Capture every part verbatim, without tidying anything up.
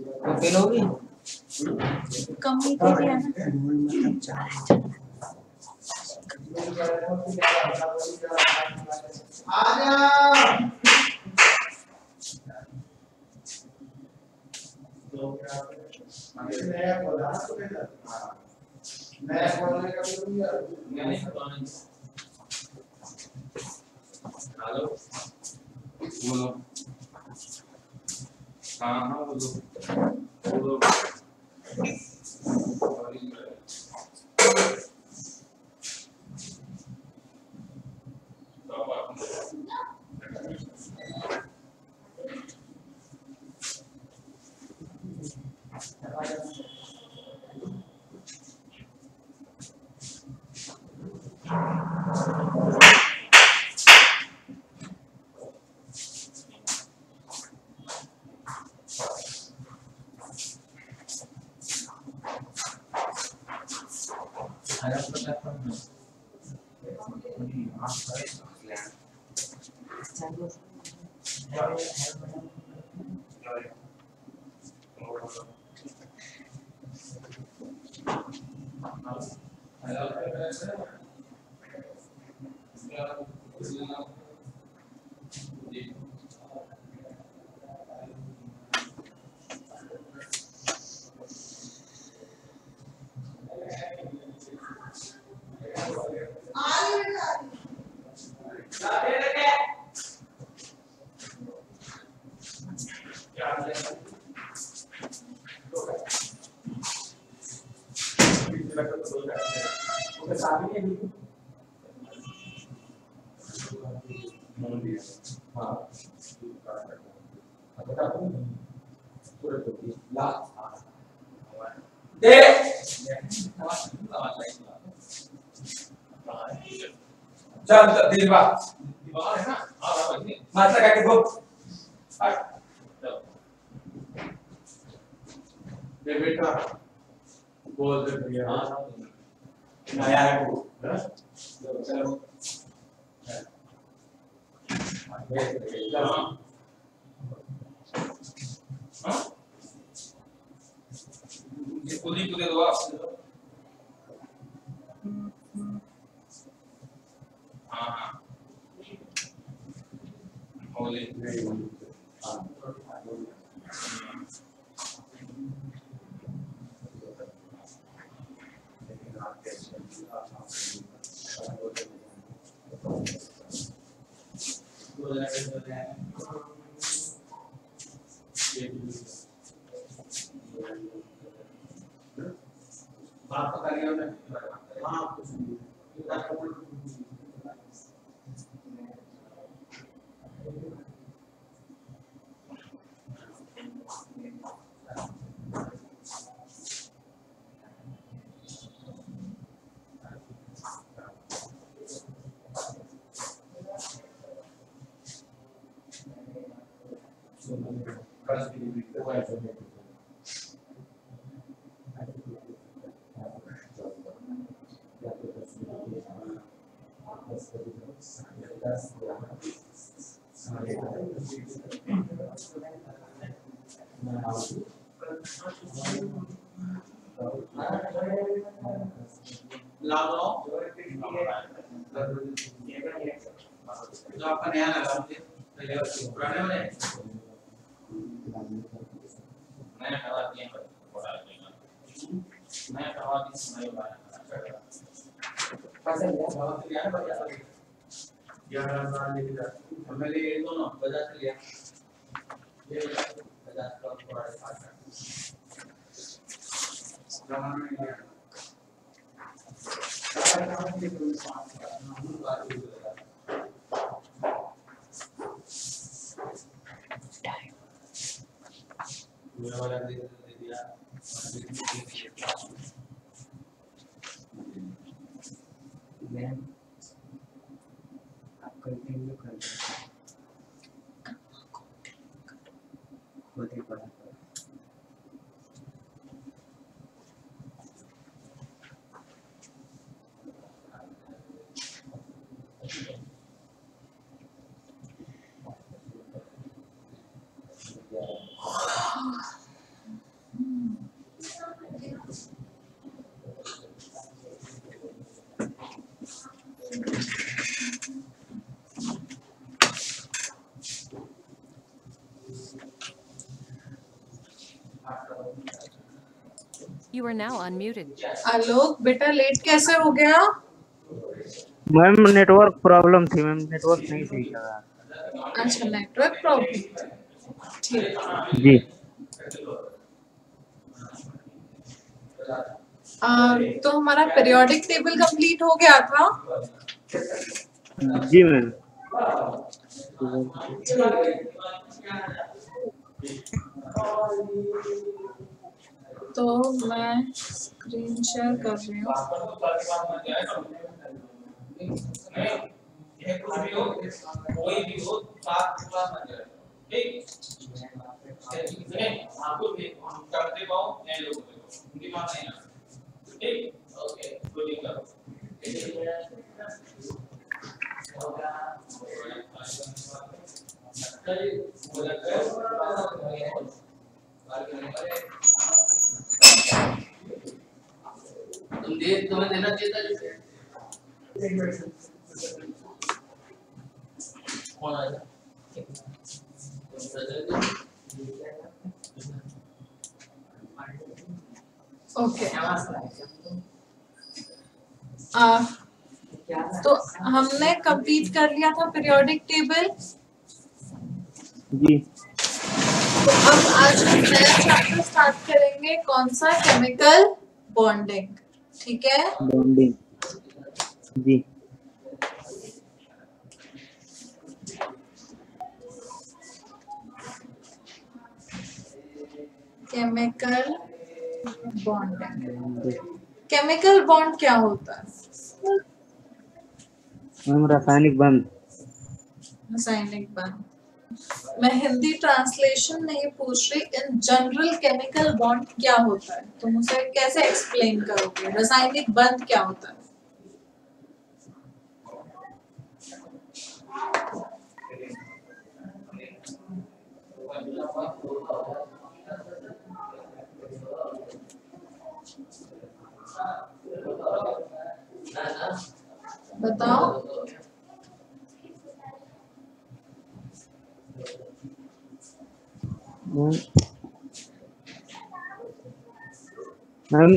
तो फेल होगी कम ही दे दिया ना। नया बोला तो नया बोलने का भी नहीं हेलो बोलो हाँ हाँ बोलो बोलो चल दिलवा दीवार है ना आ रहा है माता का के गो दे बेटा बोल दे भैया नया है वो चलो हाँ ये खुद ही दे दो आप हाँ हाँ होली बात तो करिए ना हाँ कुछ नहीं जो आपका नया लगा मुझे पुराने वाले नया करवा दिए नया करवा दिए समय बहुत यार बजा ग्यारह साल लेके हमने ले ये दोनों बजा से लिया ये बजा का थोड़ा सा जमाना में लिया मेरा वाला दे दिया मैं आपको इंटरव्यू कर खुद ही पढ़ा You are now unmuted. आलोक बेटा लेट कैसे हो गया? मैम नेटवर्क प्रॉब्लम थी मैम, नेटवर्क नहीं सही चल रहा था। अच्छा नेटवर्क प्रॉब्लम। ठीक। जी आ, तो हमारा पीरियोडिक टेबल कंप्लीट हो गया था। जी मैम। तो मैं स्क्रीन शेयर कर रही हूँ। कोई भी हो साथ क्लास में जाए, ठीक? आपको भी हम करते पाओ नए लोगों को उनकी बात नहीं आती, ठीक? ओके गुड करो। तुम दे तुम्हें देना चाहिए था जैसे कौन आएगा? ओके आ, तो हमने कंप्लीट कर लिया था पीरियोडिक टेबल। जी तो अब आज हम नया चैप्टर स्टार्ट करेंगे। कौन सा? Chemical bonding. ठीक है। बॉन्डिंग। जी केमिकल बॉन्डिंग। केमिकल बॉन्ड क्या होता है? मैम रासायनिक बंध। रासायनिक बंध। मैं हिंदी ट्रांसलेशन नहीं पूछ रही, इन जनरल केमिकल बॉन्ड क्या होता है तुम उसे कैसे एक्सप्लेन करोगे? रासायनिक बंध क्या होता है? बताओ। मैम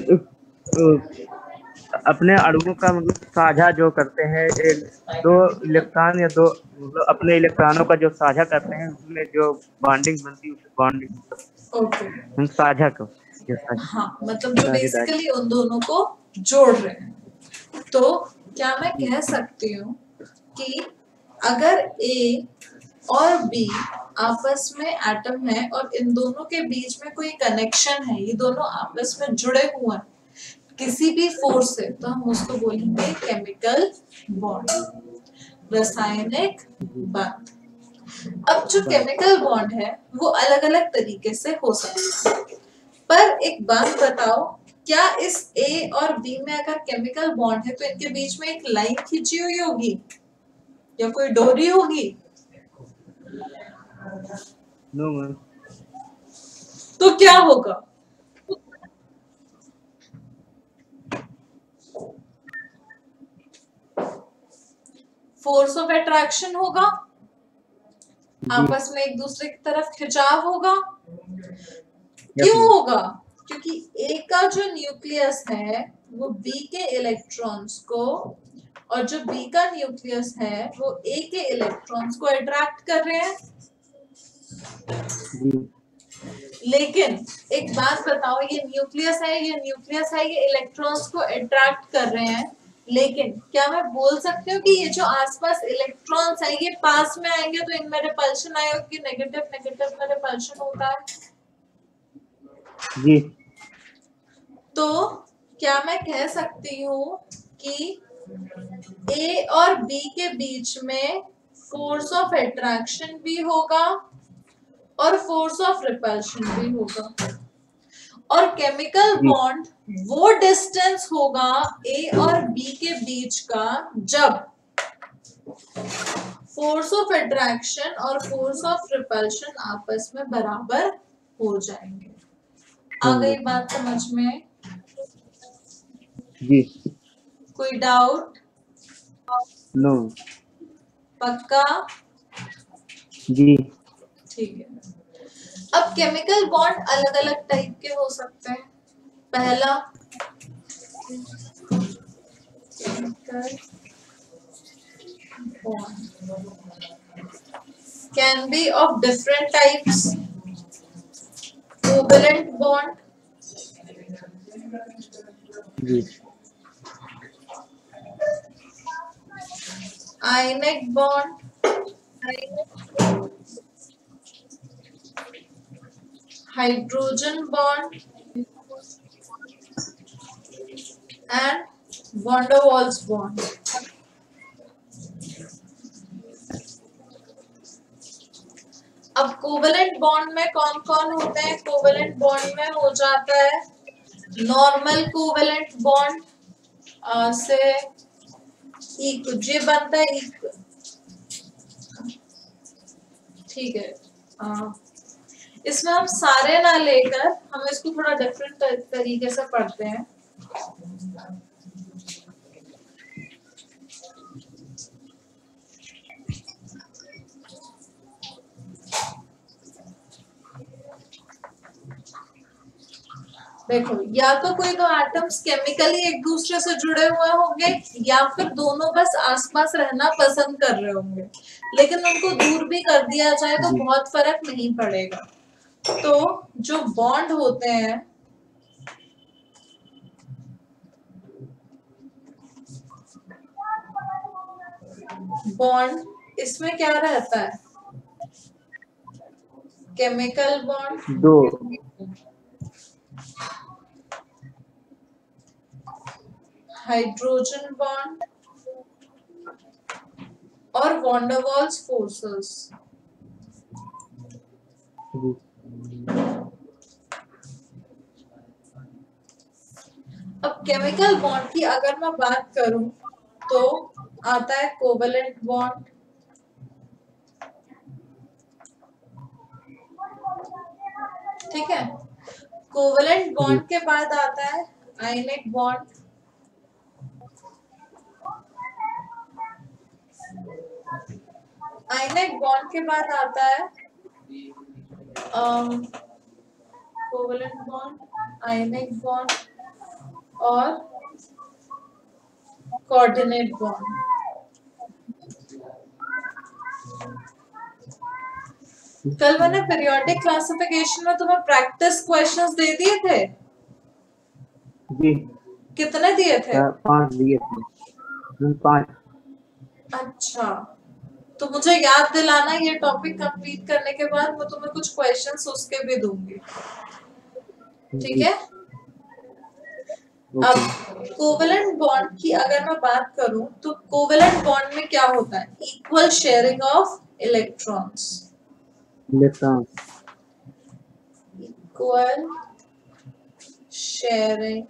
अपने अणुओं का मतलब साझा जो करते हैं, एक दो इलेक्ट्रॉन या दो मतलब अपने इलेक्ट्रॉनों का जो साझा करते हैं उसमें जो बॉन्डिंग बनती है उसे बॉन्डिंग ओके हम साझा को हाँ मतलब जो बेसिकली उन दोनों को जोड़ रहे हैं। तो क्या मैं कह सकती हूँ कि अगर ए और बी आपस में एटम है और इन दोनों के बीच में कोई कनेक्शन है, ये दोनों आपस में जुड़े हुए हैं किसी भी फोर्स से, तो हम उसको बोलेंगे केमिकल बॉन्ड, रासायनिक बंध। अब जो केमिकल बॉन्ड है वो अलग अलग तरीके से हो सकता है, पर एक बात बताओ, क्या इस ए और बी में अगर केमिकल बॉन्ड है तो इनके बीच में एक लाइन खींची हुई होगी या कोई डोरी होगी? No ma'am. तो क्या होगा? फोर्स ऑफ अट्रैक्शन होगा, आपस में एक दूसरे की तरफ खिंचाव होगा। क्यों होगा? क्योंकि ए का जो न्यूक्लियस है वो बी के इलेक्ट्रॉन्स को, और जो बी का न्यूक्लियस है वो ए के इलेक्ट्रॉन्स को अट्रैक्ट कर रहे हैं। लेकिन एक बात बताओ, ये न्यूक्लियस है, ये न्यूक्लियस है, ये इलेक्ट्रॉन्स को अट्रैक्ट कर रहे हैं, लेकिन क्या मैं बोल सकती हूँ कि ये जो आसपास इलेक्ट्रॉन्स है ये पास में आएंगे तो इनमें रिपल्शन आएगा, कि नेगेटिव नेगेटिव में रिपल्शन होता है? जी। तो क्या मैं कह सकती हूँ कि ए और बी के बीच में फोर्स ऑफ अट्रैक्शन भी होगा और फोर्स ऑफ रिपल्शन भी होगा, और केमिकल बॉन्ड वो डिस्टेंस होगा ए और बी के बीच का जब फोर्स ऑफ अट्रैक्शन और फोर्स ऑफ रिपल्शन आपस में बराबर हो जाएंगे। आ गई बात समझ में? जी। कोई डाउट? नो। पक्का? जी। ठीक है। अब केमिकल बॉन्ड अलग अलग टाइप के हो सकते हैं। पहला can be of different types, covalent bond, जी ionic bond, hydrogen bond and van der Waals bond. अब कोवेलेंट बॉन्ड में कौन कौन होते हैं? कोवेलेंट बॉन्ड में हो जाता है नॉर्मल कोवेलेंट बॉन्ड से इक्व ये बनता है इक्व, ठीक है। आ, इसमें हम सारे ना लेकर हम इसको थोड़ा डिफरेंट तरीके से पढ़ते हैं। देखो, या तो कोई दो एटम्स केमिकली एक दूसरे से जुड़े हुए होंगे या फिर दोनों बस आसपास रहना पसंद कर रहे होंगे, लेकिन उनको दूर भी कर दिया जाए तो बहुत फर्क नहीं पड़ेगा। तो जो बॉन्ड होते हैं बॉन्ड, इसमें क्या रहता है? केमिकल बॉन्ड दो, हाइड्रोजन बॉन्ड और van der Waals फोर्सेस। अब केमिकल बॉन्ड की अगर मैं बात करूं तो आता है कोवेलेंट बॉन्ड, ठीक है। कोवेलेंट बॉन्ड के बाद आता है आयनिक बॉन्ड, आयनिक बॉन्ड के बाद आता है कोवेलेंट बॉन्ड, आयनिक बॉन्ड और कोऑर्डिनेट बॉन्ड। कल मैंने पीरियोडिक क्लासिफिकेशन में तुम्हें प्रैक्टिस क्वेश्चंस दे दिए थे। जी कितने दिए थे? पांच दिए थे। पांच। अच्छा, तो मुझे याद दिलाना, ये टॉपिक कंप्लीट करने के बाद मैं तुम्हें कुछ क्वेश्चंस उसके भी दूंगी, ठीक है। अब कोवेलेंट बॉन्ड की अगर मैं बात करूं तो कोवेलेंट बॉन्ड में क्या होता है? Equal sharing of electrons, electron equal sharing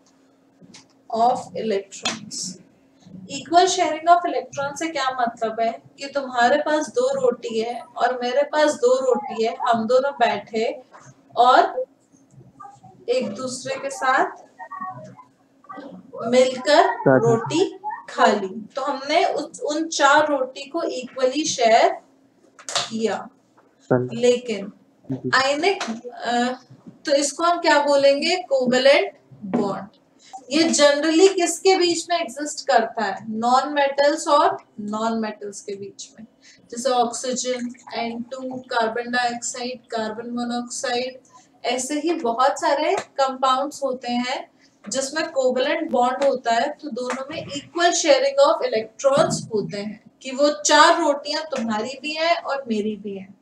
of electrons. Equal sharing of electron से क्या मतलब है कि तुम्हारे पास दो रोटी है और मेरे पास दो रोटी है, हम दोनों बैठे और एक दूसरे के साथ मिलकर रोटी खा ली, तो हमने उस उन चार रोटी को इक्वली शेयर किया। लेकिन आयनिक, तो इसको हम क्या बोलेंगे? Covalent bond. ये जनरली किसके बीच में एग्जिस्ट करता है? नॉन मेटल्स और नॉन मेटल्स के बीच में, जैसे oxygen, N two, carbon dioxide, carbon monoxide, ऐसे ही बहुत सारे कंपाउंड्स होते हैं जिसमें कोवेलेंट बॉन्ड होता है। तो दोनों में इक्वल शेयरिंग ऑफ इलेक्ट्रॉन्स होते हैं कि वो चार रोटियां तुम्हारी भी हैं और मेरी भी हैं।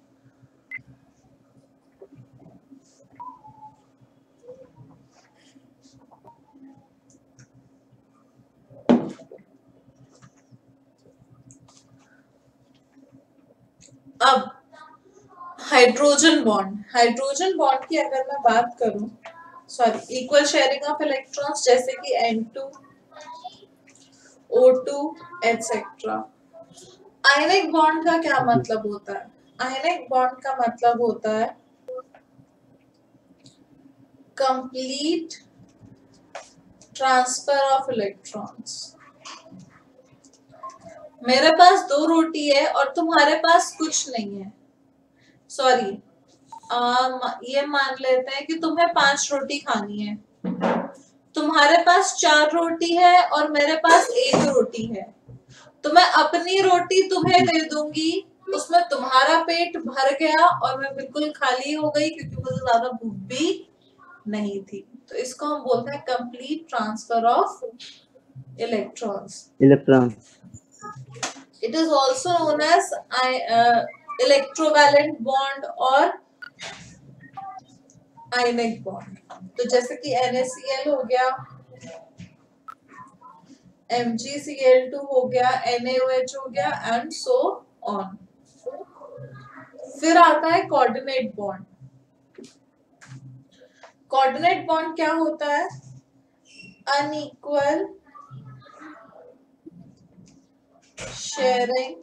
अब हाइड्रोजन बॉन्ड, हाइड्रोजन बॉन्ड की अगर मैं बात करूं, sorry, equal sharing of electrons जैसे कि N two, O two, etcetera. Ionic bond का क्या मतलब होता है? आयनिक बॉन्ड का मतलब होता है कंप्लीट ट्रांसफर ऑफ इलेक्ट्रॉन्स। मेरे पास दो रोटी है और तुम्हारे पास कुछ नहीं है, सॉरी, ये मान लेते हैं कि तुम्हें पांच रोटी खानी है, तुम्हारे पास चार रोटी है और मेरे पास एक रोटी है, तो मैं अपनी रोटी तुम्हें दे दूंगी, उसमें तुम्हारा पेट भर गया और मैं बिल्कुल खाली हो गई क्योंकि मुझे ज्यादा भूख भी नहीं थी। तो इसको हम बोलते हैं complete transfer of electrons. Electron. It is also known as uh, electrovalent bond और ionic bond। तो जैसे कि N A C L हो गया, M G C L two हो गया, N A O H हो गया and so on। फिर आता है कोऑर्डिनेट बॉन्ड। कोऑर्डिनेट बॉन्ड क्या होता है? Unequal sharing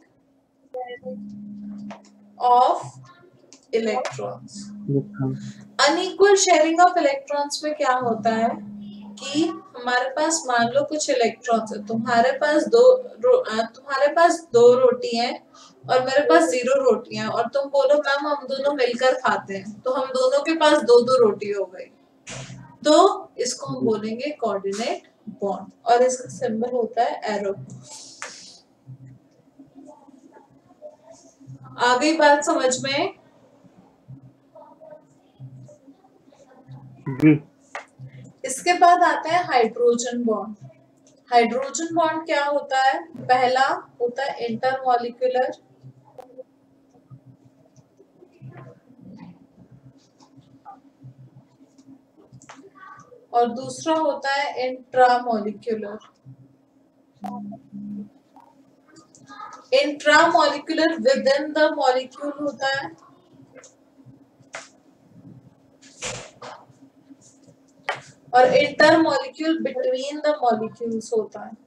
of electrons। Unequal sharing of electrons में क्या होता है कि हमारे पास मान लो कुछ इलेक्ट्रॉन्स है, तुम्हारे पास दो तुम्हारे पास दो रोटी हैं और मेरे पास जीरो रोटियां, और तुम बोलो मैम हम दोनों मिलकर खाते हैं, तो हम दोनों के पास दो दो रोटी हो गई, तो इसको हम बोलेंगे कोऑर्डिनेट बॉन्ड और इसका सिंबल होता है एरो। आ गई बात समझ में? जी। इसके बाद आता है हाइड्रोजन बॉन्ड। हाइड्रोजन बॉन्ड क्या होता है? पहला होता है इंटरमॉलिक्यूलर, और दूसरा होता है intramolecular. Intramolecular within the molecule होता है, और इंटरमॉलिक्यूल बिटवीन द मॉलिक्यूल्स होता है।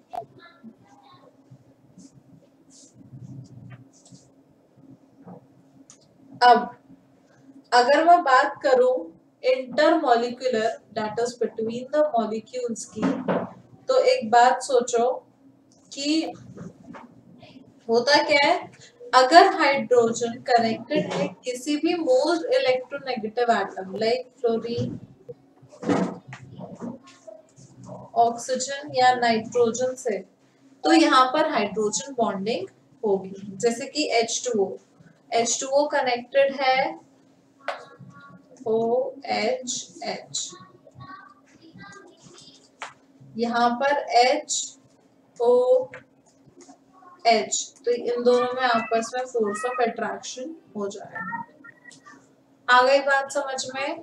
अब अगर मैं बात करूं intermolecular that is between the molecules की, तो एक बात सोचो कि होता क्या है, अगर हाइड्रोजन कनेक्टेड है किसी भी most electronegative atom like fluorine, oxygen या नाइट्रोजन से, तो यहाँ पर हाइड्रोजन बॉन्डिंग होगी। जैसे कि H two O, H two O connected है O H H, यहाँ पर H O H, तो इन दोनों में आपस में फोर्स ऑफ अट्रैक्शन हो जाएगा। आ गई बात समझ में?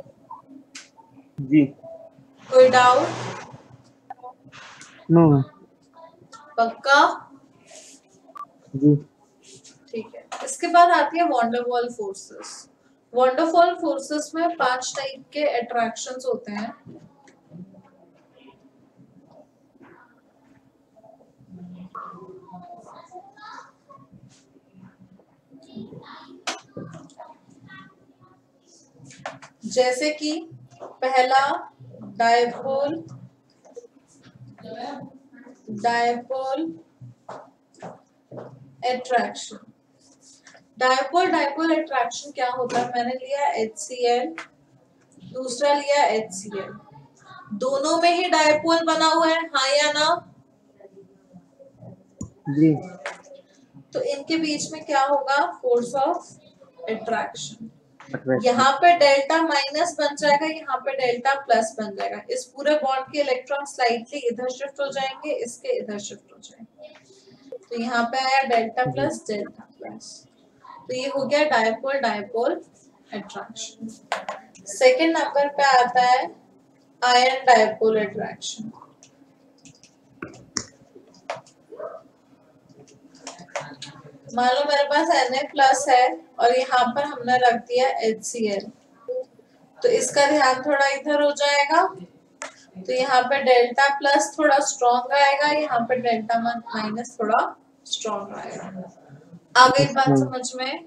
जी। कोई डाउट? नो। पक्का? जी। ठीक है। इसके बाद आती है वॉन्डरवॉल फोर्सेस। वॉन्डरवॉल फोर्सेस में पांच टाइप के अट्रैक्शंस होते हैं। जैसे कि पहला dipole dipole attraction. Dipole dipole attraction क्या होता है? मैंने लिया HCl, दूसरा लिया HCl, दोनों में ही डायपोल बना हुआ है, हाँ या ना? जी। तो इनके बीच में क्या होगा? Force of attraction. यहाँ पे डेल्टा माइनस बन जाएगा, यहाँ पे डेल्टा प्लस बन जाएगा। इस पूरे बॉन्ड के इलेक्ट्रॉन स्लाइटली इधर शिफ्ट हो जाएंगे, इसके इधर शिफ्ट हो जाएंगे, तो यहाँ पे आया डेल्टा प्लस डेल्टा प्लस। तो ये हो गया dipole dipole attraction. Second number पे आता है आयन डायपोल अट्रैक्शन। मान लो मेरे पास Na प्लस है और यहाँ पर हमने रख दिया HCl, तो इसका ध्यान थोड़ा इधर हो जाएगा, तो यहाँ पे डेल्टा प्लस थोड़ा स्ट्रॉन्ग आएगा, यहाँ पे डेल्टा माइनस थोड़ा स्ट्रॉन्ग आएगा। आ गई बात समझ में?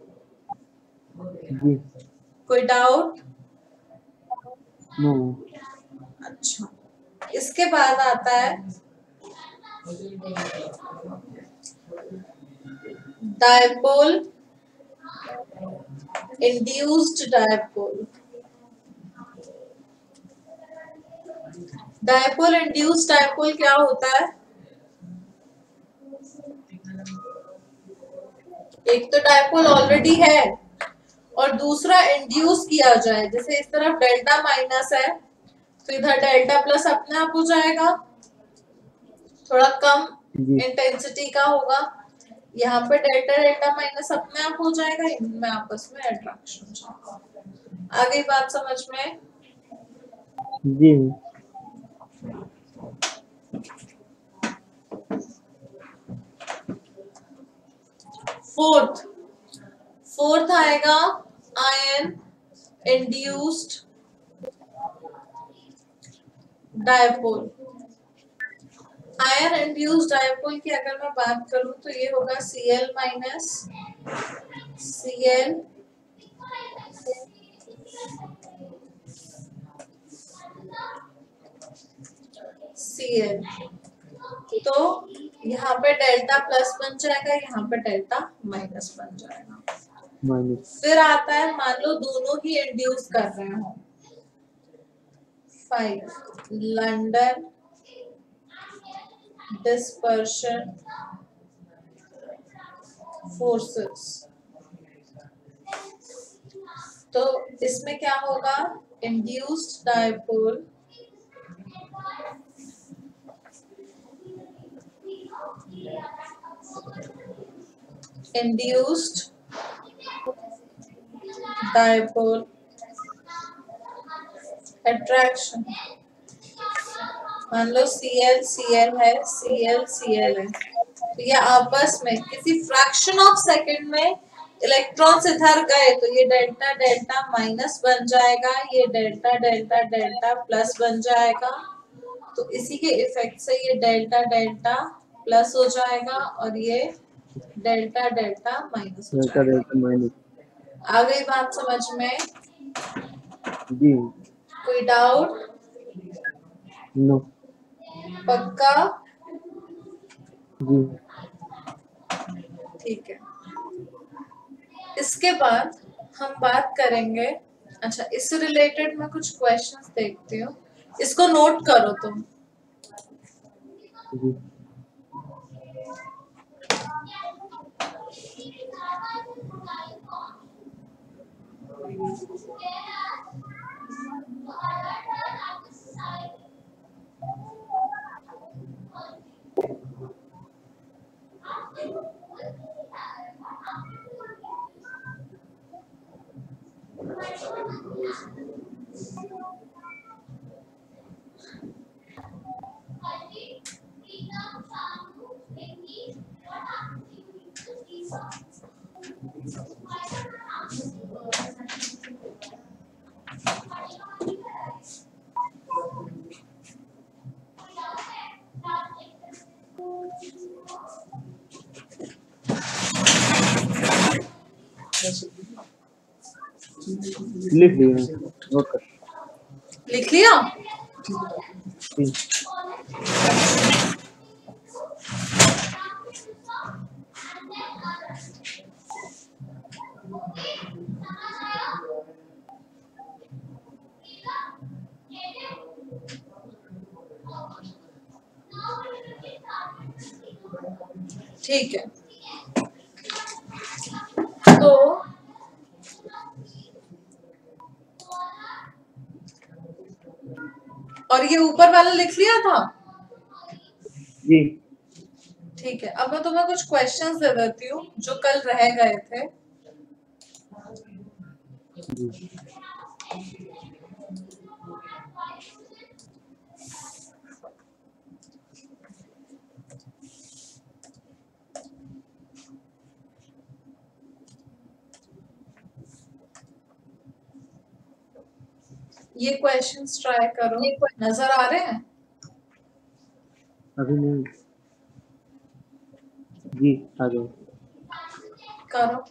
जी। कोई डाउट? नो। अच्छा, इसके बाद आता है dipole induced dipole. Dipole induce dipole क्या होता है? एक तो डायपोल ऑलरेडी है और दूसरा इंड्यूस किया जाए, जैसे इस तरफ डेल्टा माइनस है तो इधर डेल्टा प्लस अपने आप हो जाएगा, थोड़ा कम इंटेंसिटी का होगा, यहाँ पे डेल्टा डेल्टा माइनस अपने आप हो जाएगा, इनमें आपस में अट्रैक्शन होगा। आगे बात समझ में? जी फोर्थ फोर्थ आएगा ion induced dipole. Ion induced dipole की अगर मैं बात करूं तो ये होगा Cl माइनस Cl Cl, तो यहाँ पे डेल्टा प्लस बन जाएगा, यहाँ पे डेल्टा माइनस बन जाएगा। माइनस फिर आता है, मान लो दोनों ही इंड्यूस कर रहे हो, फाइव लंडन डिस्पर्शन फोर्सेस, तो इसमें क्या होगा? Induced dipole induced dipole attraction. मान लो Cl Cl है, Cl Cl है, तो ये आपस में किसी फ्रैक्शन ऑफ सेकंड में इलेक्ट्रॉन्स इधर गए तो ये डेल्टा डेल्टा माइनस बन जाएगा, ये डेल्टा डेल्टा डेल्टा प्लस बन जाएगा, तो इसी के इफेक्ट से ये डेल्टा डेल्टा प्लस हो जाएगा और ये डेल्टा डेल्टा माइनस हो डेल्टा जाएगा। Delta minus. आ गई बात समझ में? जी कोई डाउट? नो पक्का? जी ठीक है। इसके बाद हम बात करेंगे, अच्छा इससे रिलेटेड मैं कुछ क्वेश्चंस देखती हूँ, इसको नोट करो तुम। जी लिख लिया, नोट कर। लिख लिया? जी ठीक है, तो और ये ऊपर वाला लिख लिया था? जी ठीक है, अब मैं तुम्हें कुछ क्वेश्चंस दे देती हूँ जो कल रह गए थे। जी ये क्वेश्चंस ट्राई करो, नजर आ रहे हैं? अभी नहीं। जी आ जाओ। करो।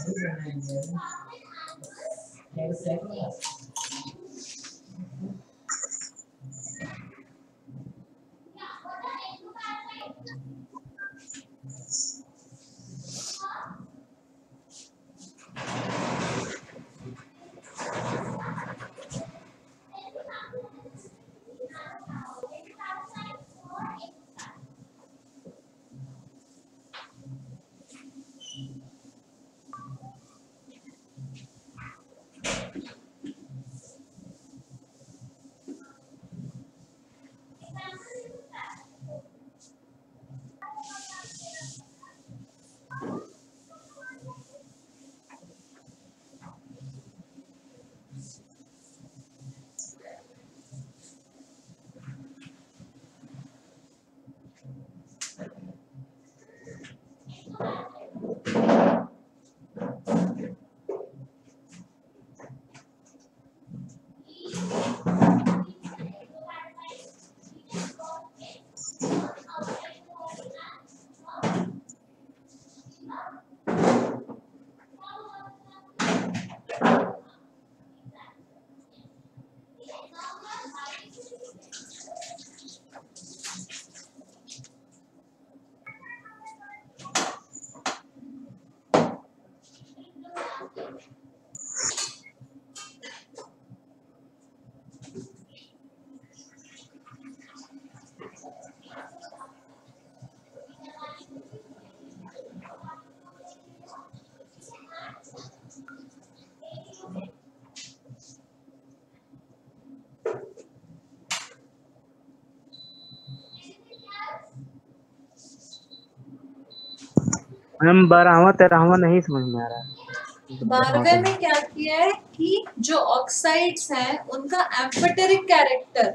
मैम बारहवां तेरहवां नहीं समझ में आ रहा है। बारहवें में क्या किया है कि जो ऑक्साइड्स हैं उनका एम्फीटेरिक कैरेक्टर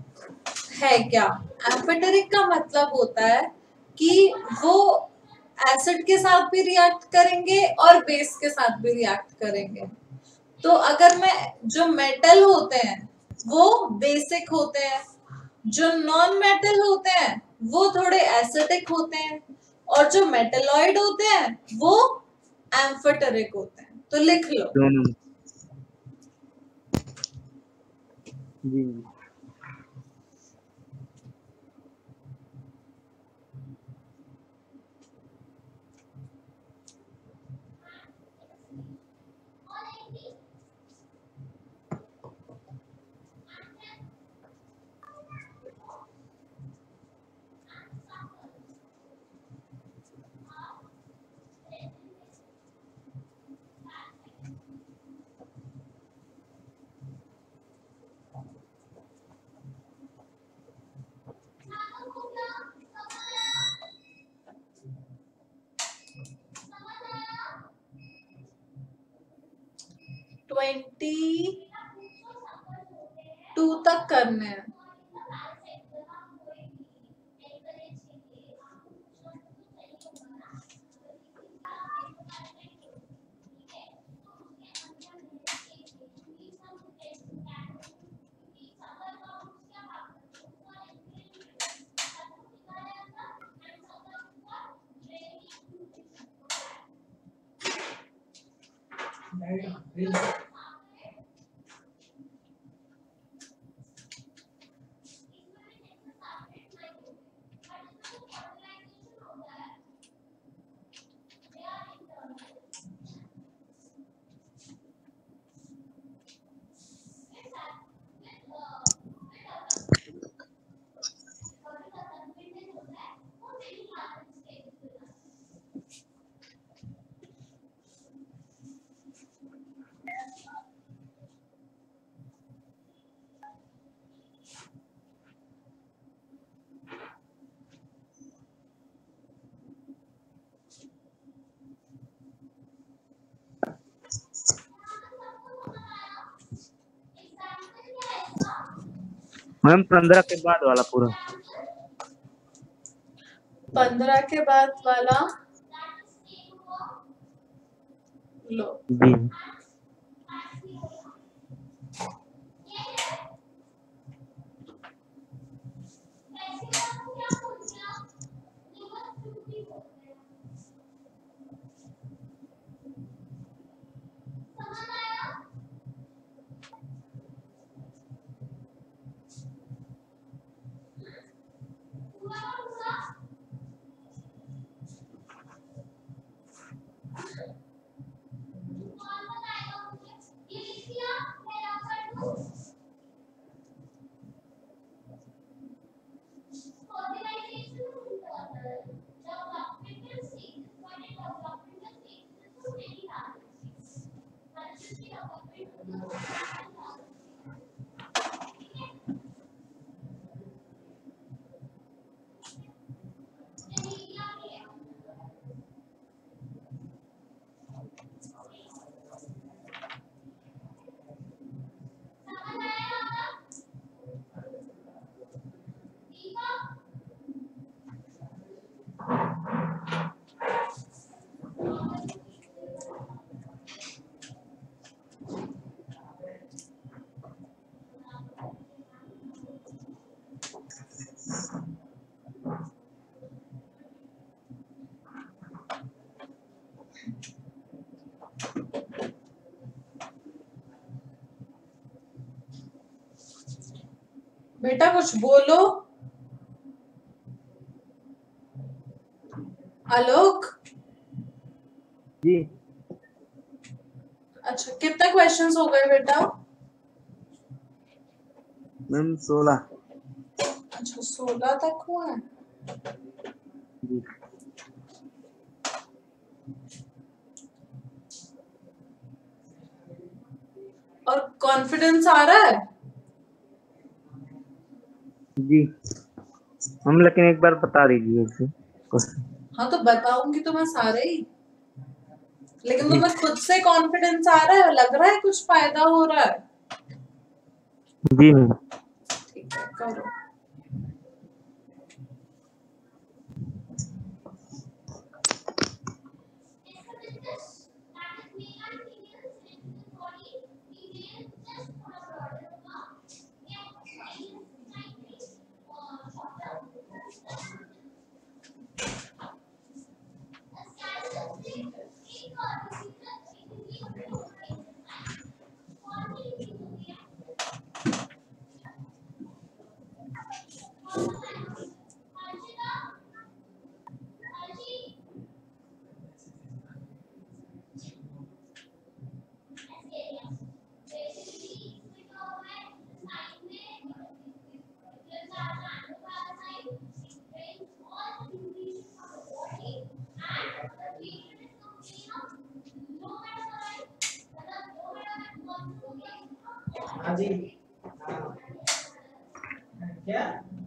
है क्या। एम्फीटेरिक का मतलब होता है कि वो एसिड के साथ भी रिएक्ट करेंगे और बेस के साथ भी रिएक्ट करेंगे। तो अगर मैं जो मेटल होते हैं वो बेसिक होते हैं, जो नॉन मेटल होते हैं वो थोड़े एसिडिक होते हैं, और जो मेटलॉइड होते हैं वो एम्फीटेरिक होते हैं। तो लिख लो दोनों। जी ट्वेंटी टू तक करने हैं। मैम पंद्रह के बाद वाला पूरा। पंद्रह के बाद वाला लो। जी बेटा कुछ बोलो। आलोक। जी अच्छा कितने क्वेश्चंस हो गए बेटा? मैम सोलह। अच्छा सोलह तक हुआ है। जी और कॉन्फिडेंस आ रहा है? जी हम, लेकिन एक बार बता दीजिए इसे क्वेश्चन। हाँ तो बताऊंगी तो मैं सारे ही, लेकिन जी तुम्हें खुद से कॉन्फिडेंस आ रहा है, लग रहा है कुछ फायदा हो रहा है? जी मैम। ठीक है करो। हाँ जी हाँ क्या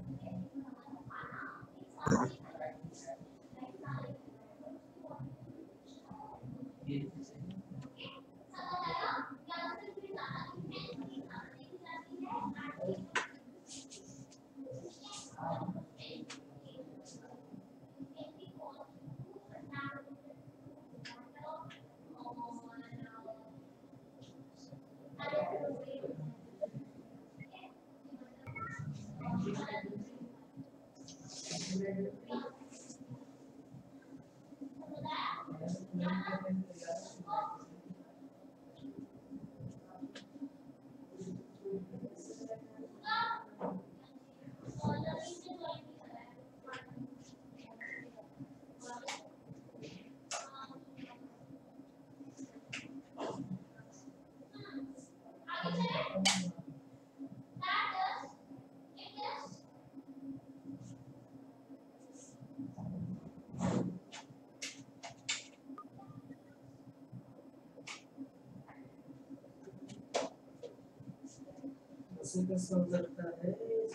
ऐसे कैसे हो सकता है?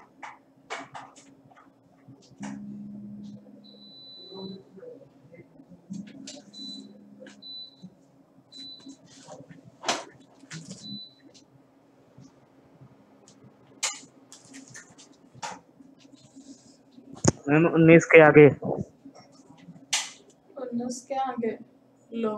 मैम उन्नीस के आगे। उन्नीस के आगे लो।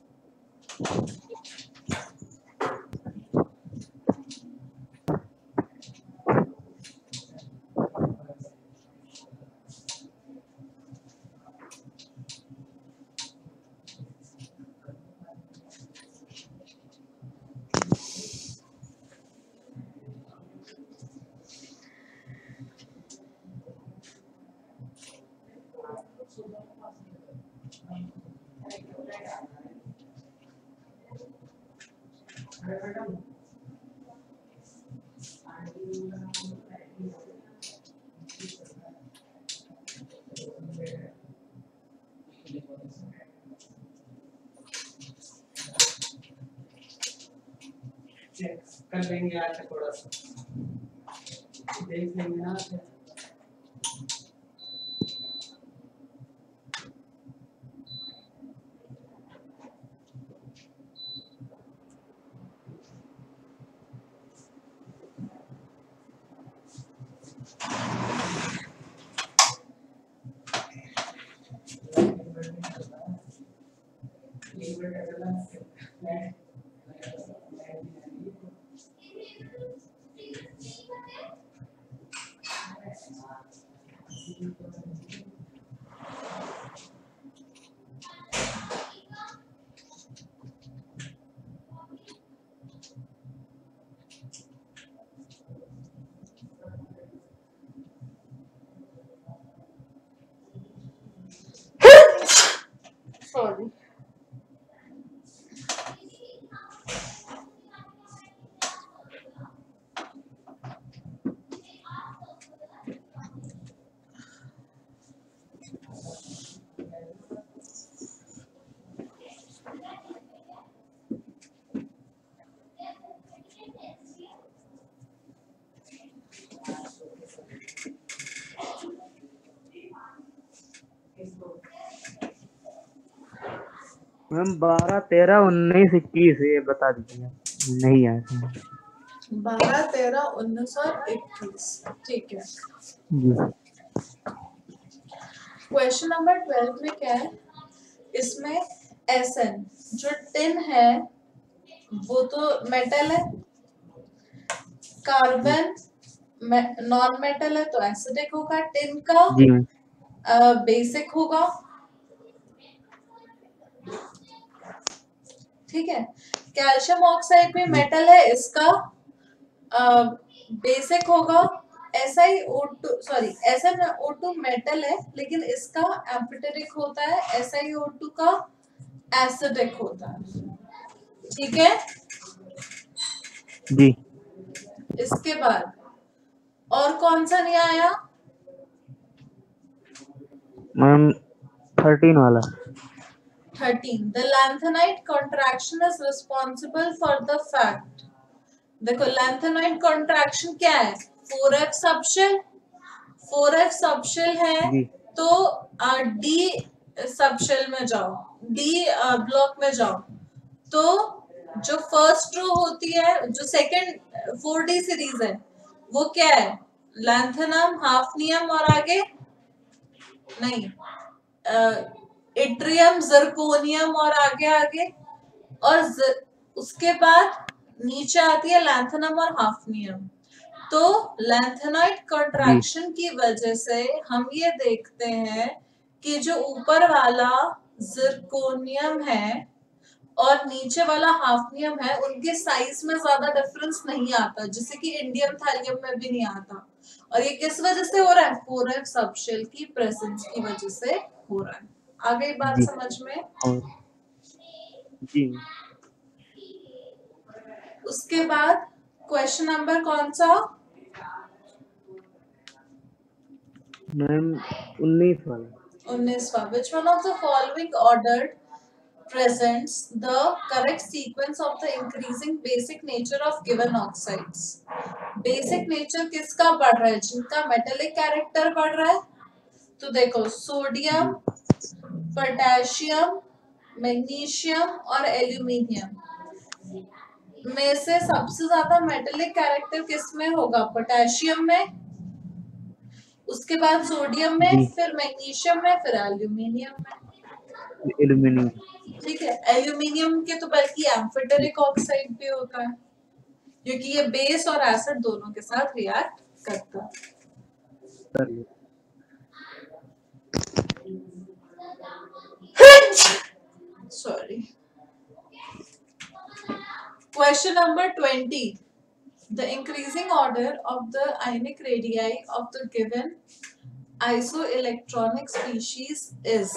चेक कर लेंगे आज थोड़ा सा, देख लेंगे ना। सॉरी मैम बारह तेरह उन्नीस इक्कीस ये बता दीजिए नहीं आया समझ। बारह तेरह उन्नीस और इक्कीस ठीक है। जी क्वेश्चन नंबर ट्वेल्व में क्या है, इसमें एस एन जो टिन है वो तो मेटल है, कार्बन नॉन मेटल है तो एसिडिक होगा, टिन का जी मैम बेसिक होगा। ठीक है, कैल्शियम ऑक्साइड भी मेटल है, इसका बेसिक होगा। S I O two sorry S N O two metal है लेकिन इसका एम्फिटेरिक होता है, एस आई ओ टू का एसिडिक होता है। ठीक है, जी इसके बाद और कौन सा नहीं आया मैम थर्टीन वाला thirteen the lanthanide contraction is responsible for the fact. देखो लैंथेनाइट कॉन्ट्रैक्शन क्या है, four F subshell, four F subshell है जी तो डी सबशेल में जाओ, डी ब्लॉक में जाओ तो जो फर्स्ट रो होती है, जो सेकंड फोर डी सीरीज है वो क्या है, लैंथेनम, हाफनियम और आगे नहीं इट्रियम, जिरकोनियम और आगे आगे और उसके बाद नीचे आती है लैंथेनम और हाफनियम। तो लैंथेनाइट कॉन्ट्रैक्शन की वजह से हम ये देखते हैं कि जो ऊपर वाला जिरकोनियम है और नीचे वाला हाफनियम है उनके साइज में ज्यादा डिफरेंस नहीं आता, जैसे कि इंडियम थैलियम में भी नहीं आता। और ये किस वजह से हो रहा है, फोर एफ सबशेल की प्रेजेंस की वजह से हो रहा है। आ गई बात जी समझ में? और जी उसके बाद क्वेश्चन नंबर कौन सा, मैम उन्नीस वाला उन्नीसवां। Which one of the following ordered presents the correct sequence of the increasing basic nature of given oxides? Basic nature किसका बढ़ रहा है, जिनका मेटेलिक कैरेक्टर बढ़ रहा है। तो देखो सोडियम, पोटेशियम, मैग्नीशियम और एल्यूमिनियम में से सबसे ज्यादा मेटेलिक कैरेक्टर किसमें होगा, पोटेशियम में, उसके बाद सोडियम में, जी फिर मैग्नीशियम में, फिर एल्यूमिनियम में। एल्यूमिनियम ठीक है, एल्यूमिनियम के तो बल्कि एम्फिटेरिक ऑक्साइड भी होता है क्योंकि ये बेस और एसिड दोनों के साथ रिएक्ट करता है। कर sorry. Question number twenty, the increasing order of the ionic radii of the given isoelectronic species is,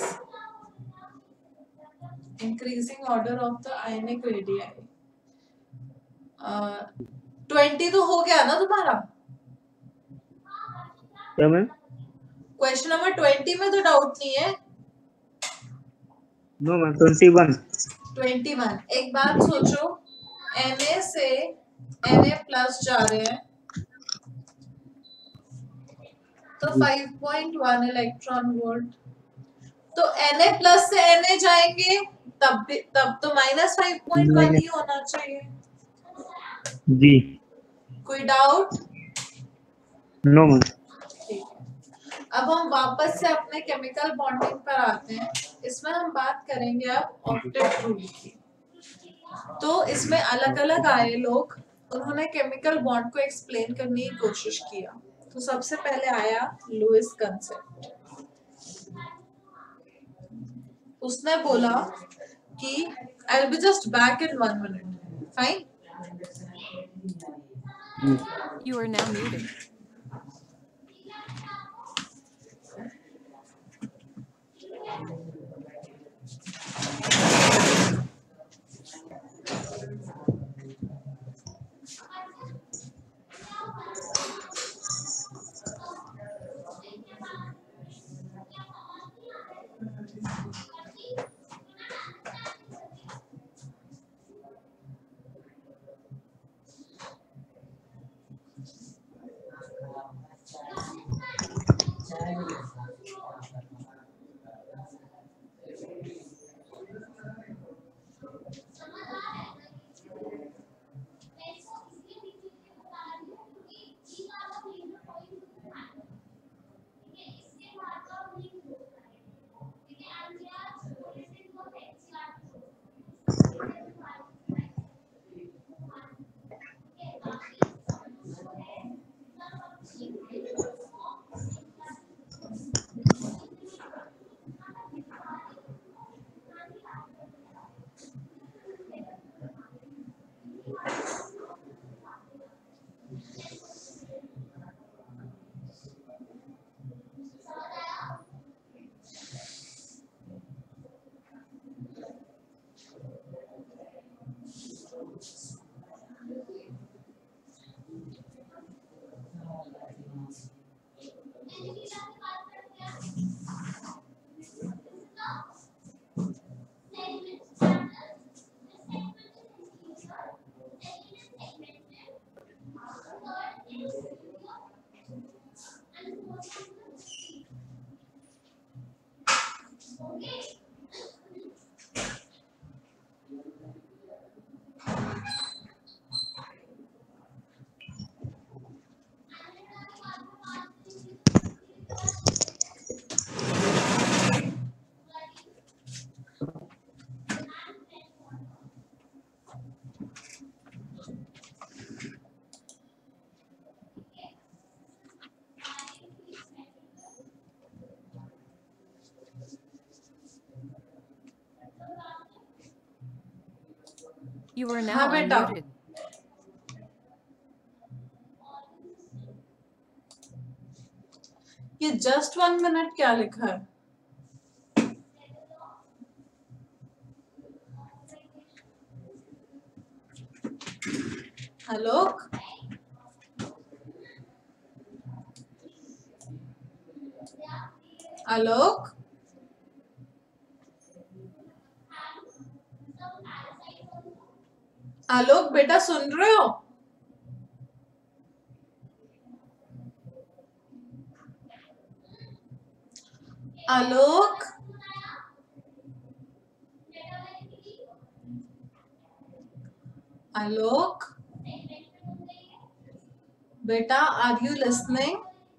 increasing order of the ionic radii twenty तो हो गया ना तुम्हारा, क्या मैम? क्वेश्चन नंबर ट्वेंटी में तो डाउट नहीं है। No ma'am twenty one twenty one. एक बात सोचो, Na से Na प्लस जा रहे हैं तो five point one electron volt, तो Na प्लस से Na जाएंगे तब भी तब तो माइनस फाइव पॉइंट वन ही होना चाहिए। जी कोई डाउट? No ma'am. ठीक है, अब हम वापस से अपने केमिकल बॉन्डिंग पर आते हैं। इसमें हम बात करेंगे अब ऑक्टेट रूल की। तो इसमें अलग अलग आए लोग, उन्होंने केमिकल बॉन्ड को एक्सप्लेन करने की कोशिश किया। तो सबसे पहले आया लुइस कंसेप्ट। उसने बोला कि I will be just back in one minute, fine. You are now muted. You are now हाँ बेटा। unmuted. ये जस्ट वन मिनट क्या लिखा है? आलोक, आलोक, आलोक बेटा सुन रहे हो? आलोक, आलोक बेटा, आर यू लिसनिंग?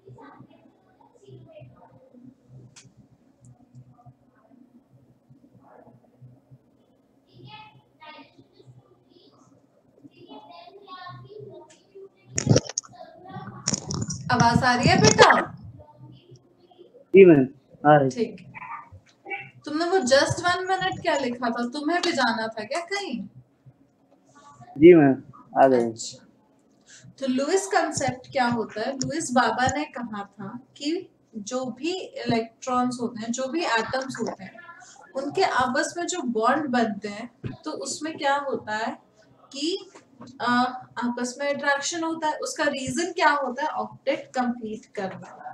आवाज आ रही है बेटा? जी मैम आ रही। ठीक। तुमने वो जस्ट वन मिनट क्या लिखा था? तुम्हें भी जाना था क्या कहीं? जी मैम आ गए। अच्छा, तो लुईस कंसेप्ट क्या होता है? लुईस बाबा ने कहा था कि जो भी इलेक्ट्रॉन्स होते हैं, जो भी एटम्स होते हैं, उनके आपस में जो बॉन्ड बनते हैं, तो उसमें क्या होता है कि आ, आपस में अट्रैक्शन होता है। उसका रीजन क्या होता है? ऑक्टेट कंप्लीट करना।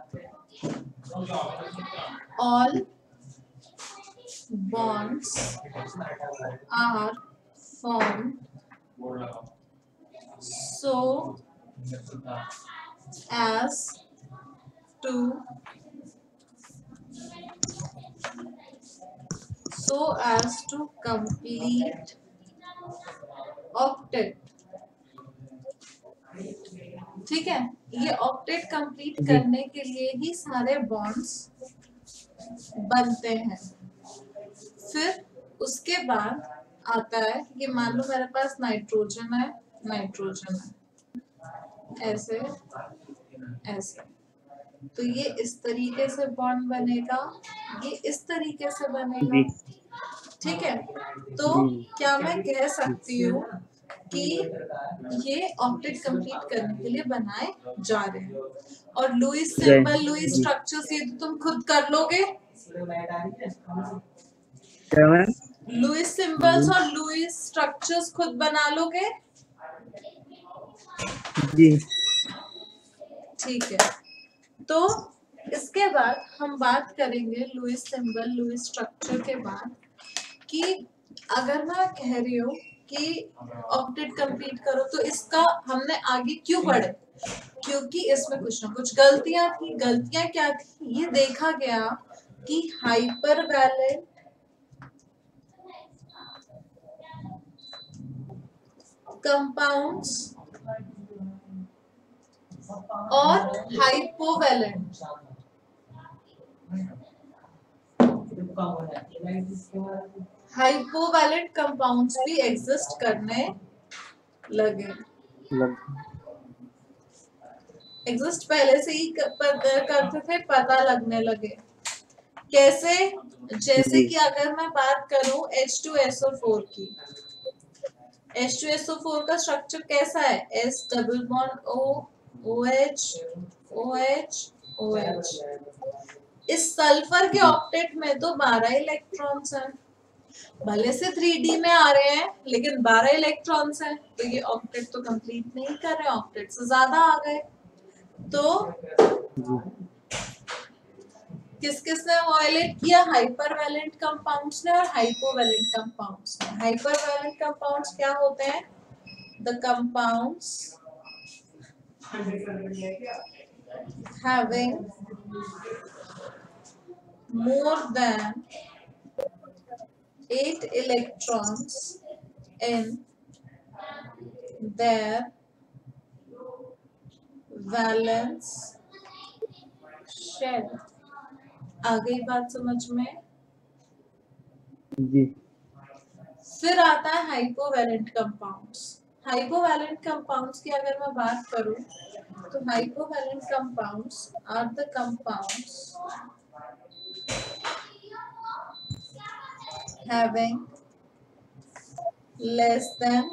All bonds are formed so as to so as to complete octet. ठीक है, ये ऑक्टेट कंप्लीट करने के लिए ही सारे बॉन्ड्स बनते हैं। फिर उसके बाद आता है कि मान लो मेरे पास नाइट्रोजन है, नाइट्रोजन है ऐसे ऐसे, तो ये इस तरीके से बॉन्ड बनेगा, ये इस तरीके से बनेगा। ठीक है, तो क्या मैं कह सकती हूँ कि ये ऑक्टेट कंप्लीट करने के लिए बनाए जा रहे हैं। और लुईस सिंबल, लुईस स्ट्रक्चर्स ये तो तुम खुद कर लोगे। लुईस सिंबल्स और लुईस स्ट्रक्चर्स खुद बना लोगे। जी ठीक है, तो इसके बाद हम बात करेंगे लुईस सिंबल, लुईस स्ट्रक्चर के बाद कि अगर मैं कह रही हूँ कि ऑक्टेट कंप्लीट करो, तो इसका हमने आगे क्यों बढ़े? क्योंकि इसमें कुछ ना कुछ गलतियां थी। गलतियां क्या थी? ये देखा गया कि हाइपर वैलेंट कंपाउंड्स और हाइपोवैलेंट हाइपोवैलेंट कंपाउंड्स भी एग्जिस्ट करने लगे। एग्जिस्ट पहले से ही करते थे, पता लगने लगे। कैसे? जैसे कि अगर मैं बात करूं H two S O four की, H two S O four का स्ट्रक्चर कैसा है? S double bond O, OH, OH, OH। इस सल्फर के ऑक्टेट में तो बारह इलेक्ट्रॉन्स हैं, भले से थ्री डी में आ रहे हैं लेकिन बारह इलेक्ट्रॉन्स हैं, तो ये ऑक्टेट तो कंप्लीट नहीं कर रहे, ऑक्टेट से ज्यादा आ गए। तो किस किस ने वायलेट किया? हाइपर वैलेंट कंपाउंड्स ने और हाइपोवैलेंट कंपाउंड्स ने। हाइपर वैलेंट कंपाउंड्स क्या होते हैं? The compounds having more than eight electrons in their valence shell। आ गई बात समझ में? जी। फिर आता है हाइपोवैलेंट कंपाउंड्स। हाइपोवैलेंट कंपाउंड्स की अगर मैं बात करूं तो hypovalent compounds are the compounds having less than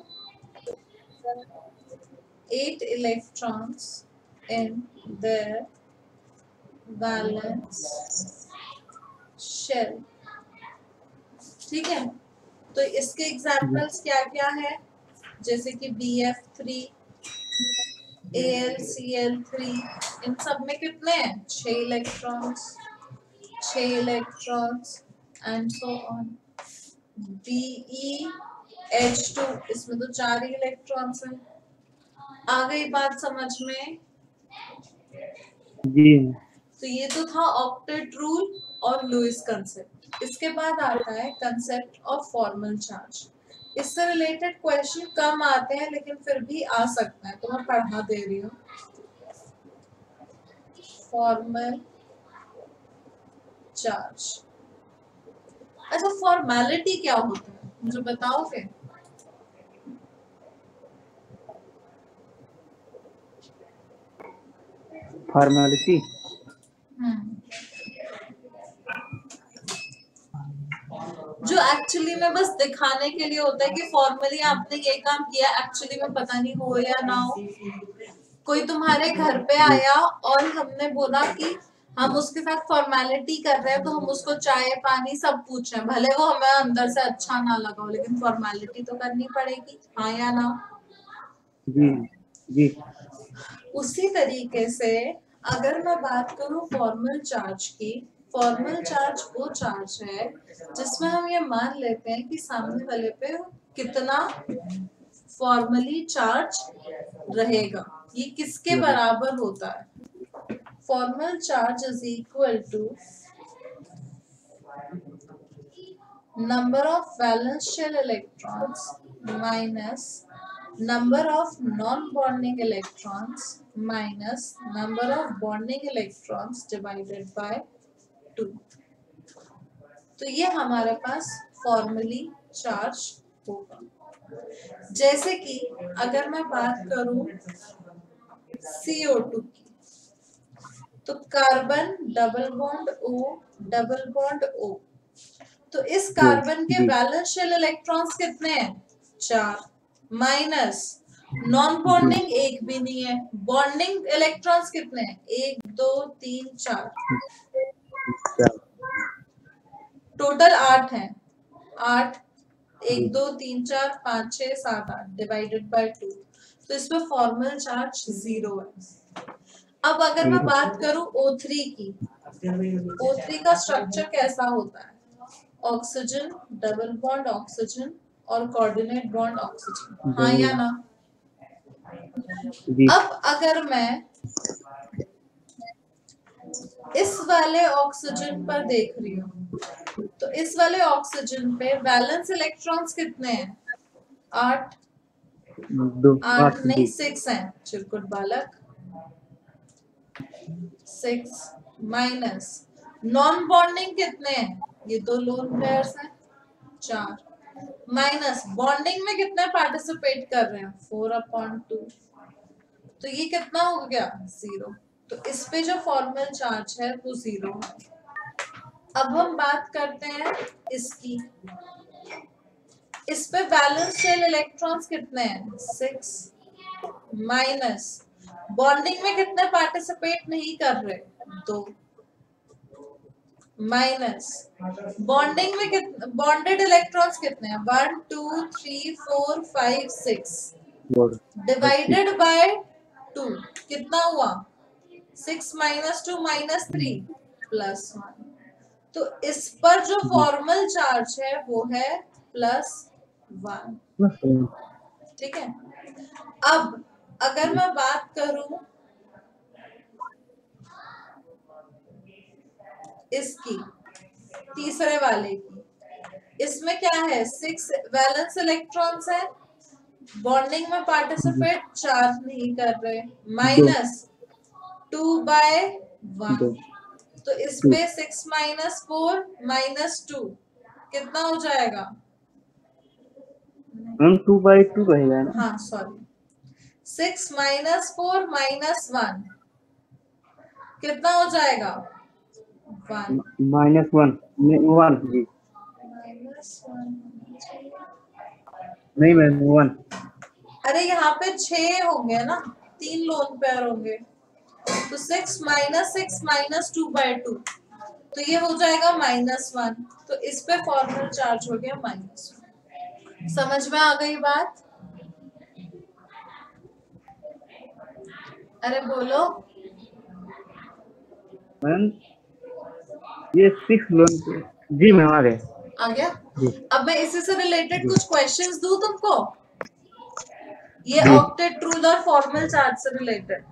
eight electrons in their valence shell। ठीक है, तो इसके एग्जाम्पल्स क्या क्या है, जैसे कि B F three, A L C L three, इन सब में कितने हैं, छह इलेक्ट्रॉन्स, छह electrons and so on. B E H two, इसमें तो चार ही इलेक्ट्रॉन्स हैं। आ गई बात समझ में? जी। तो ये तो था ऑक्टेट रूल और लुईस कंसेप्ट। इसके बाद आता है कंसेप्ट ऑफ फॉर्मल चार्ज। इससे रिलेटेड क्वेश्चन कम आते हैं लेकिन फिर भी आ सकता है, तो मैं पढ़ा दे रही हूँ। फॉर्मल चार्ज, अच्छा फॉर्मेलिटी क्या होता है मुझे बताओगे? फॉर्मेलिटी जो एक्चुअली में बस दिखाने के लिए होता है कि फॉर्मली आपने ये काम किया, एक्चुअली में पता नहीं हो या ना हो। कोई तुम्हारे घर पे आया और हमने बोला कि हम उसके साथ फॉर्मेलिटी कर रहे हैं, तो हम उसको चाय पानी सब पूछ रहे हैं, भले वो हमें अंदर से अच्छा ना लगा हो, लेकिन फॉर्मेलिटी तो करनी पड़ेगी, हाँ या ना? जी जी। उसी तरीके से अगर मैं बात करूं फॉर्मल चार्ज की, फॉर्मल चार्ज वो चार्ज है जिसमें हम ये मान लेते हैं कि सामने वाले पे कितना फॉर्मली चार्ज रहेगा। ये किसके बराबर होता है? Formal charge is equal to number of valence shell electrons minus number of non-bonding electrons minus number of bonding electrons divided by two। तो ये हमारे पास फॉर्मली चार्ज होगा। जैसे कि अगर मैं बात करूं सी ओ टू की, तो carbon double bond O double bond O, तो इस कार्बन के वैलेंस शेल इलेक्ट्रॉन्स कितने हैं? चार, माइनस नॉन बॉन्डिंग एक भी नहीं है, बॉन्डिंग इलेक्ट्रॉन्स कितने हैं? एक दो तीन चार, टोटल आठ हैं। आठ, एक दो तीन चार पाँच छह सात आठ डिवाइडेड बाय टू, तो इसमें फॉर्मल चार्ज जीरो है। अब अगर मैं बात करूं ओ थ्री की, ओ थ्री का स्ट्रक्चर कैसा होता है? ऑक्सीजन डबल बॉन्ड ऑक्सीजन और कोऑर्डिनेट बॉन्ड ऑक्सीजन, हाँ या ना? अब अगर मैं इस वाले ऑक्सीजन पर देख रही हूँ, तो इस वाले ऑक्सीजन पे वैलेंस इलेक्ट्रॉन्स कितने हैं? आठ, आठ नहीं सिक्स हैं, चिरकुट बालक, सिक्स माइनस नॉन बॉन्डिंग कितने हैं? ये दो लोन पेयर्स हैं, चार, माइनस बॉन्डिंग में कितने पार्टिसिपेट कर रहे हैं? फोर अपॉन टू, तो ये कितना हो गया? जीरो। तो इस पे जो फॉर्मल चार्ज है वो जीरो है। अब हम बात करते हैं इसकी, इस पे बैलेंस शेल इलेक्ट्रॉन्स कितने हैं? सिक्स, माइनस बॉन्डिंग में कितने पार्टिसिपेट नहीं कर रहे? दो, माइनस बॉन्डिंग में कितने बॉन्डेड इलेक्ट्रॉन्स कितने हैं? One two three four five six divided by two, कितना हुआ? Six minus two minus three plus one, तो इस पर जो फॉर्मल चार्ज है वो है प्लस वन। ठीक है, अब अगर मैं बात करूं इसकी, तीसरे वाले की, इसमें क्या है? सिक्स वैलेंस इलेक्ट्रॉन्स है, बॉन्डिंग में पार्टिसिपेट चार नहीं कर रहे, माइनस टू बाय वन, तो इस पे six minus four minus two कितना हो जाएगा? टू बाई टू रहेगा ना? हाँ sorry, six minus four minus one कितना हो जाएगा? वन, माइनस वन वन जी, माइनस वन नहीं मैम वन। अरे यहाँ पे छह होंगे ना, तीन लोन पेयर होंगे, तो six minus six minus two by two, तो ये हो जाएगा माइनस वन, तो इस पे फॉर्मल चार्ज हो गया माइनस वन। समझ में आ गई बात? अरे बोलो। मैम ये सिक्स लोन पे जी मैम आ गए। आ गया? जी अब मैं इसी से रिलेटेड कुछ क्वेश्चंस दूं तुमको, ये जी ऑक्टेट रूल और फॉर्मल चार्ज से रिलेटेड।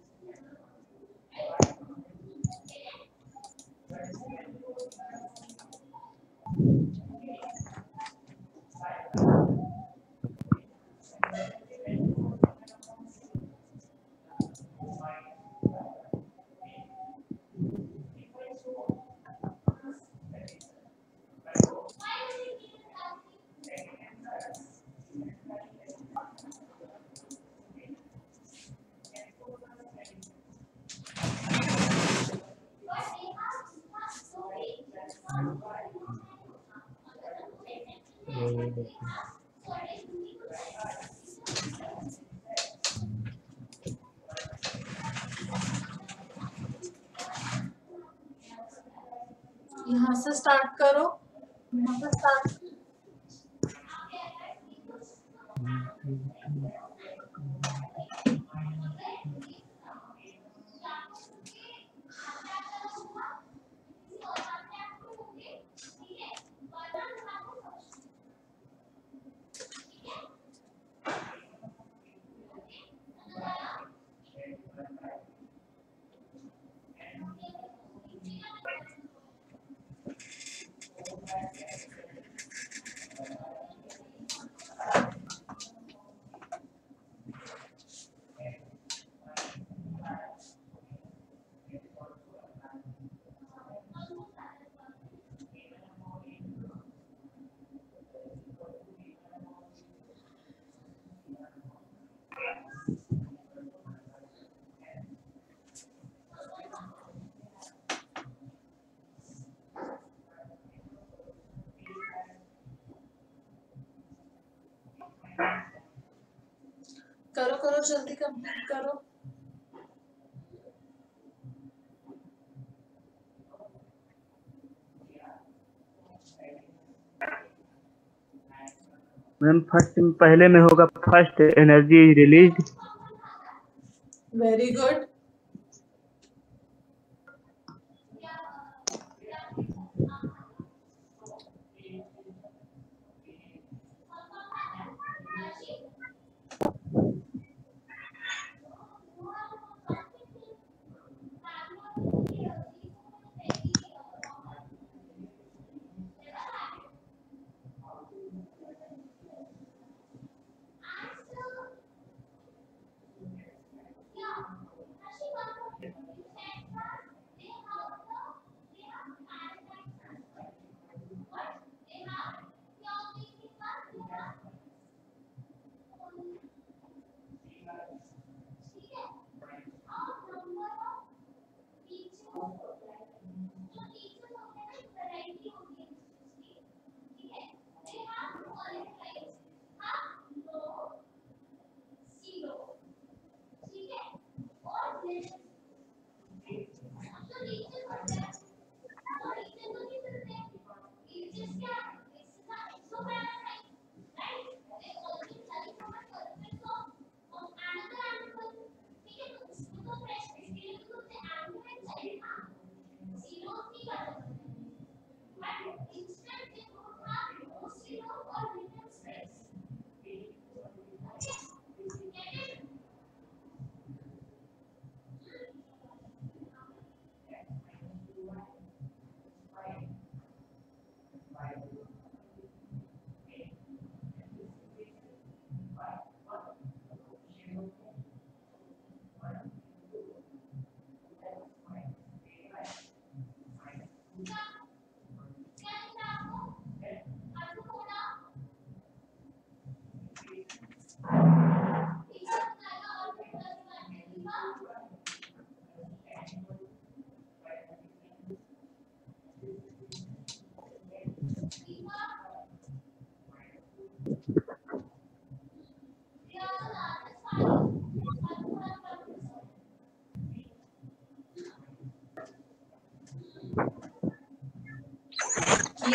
यहाँ से स्टार्ट करो, यहाँ से स्टार्ट। करो करो जल्दी कंप्लीट करो। मैम फर्स्ट पहले में होगा first energy release. Very good.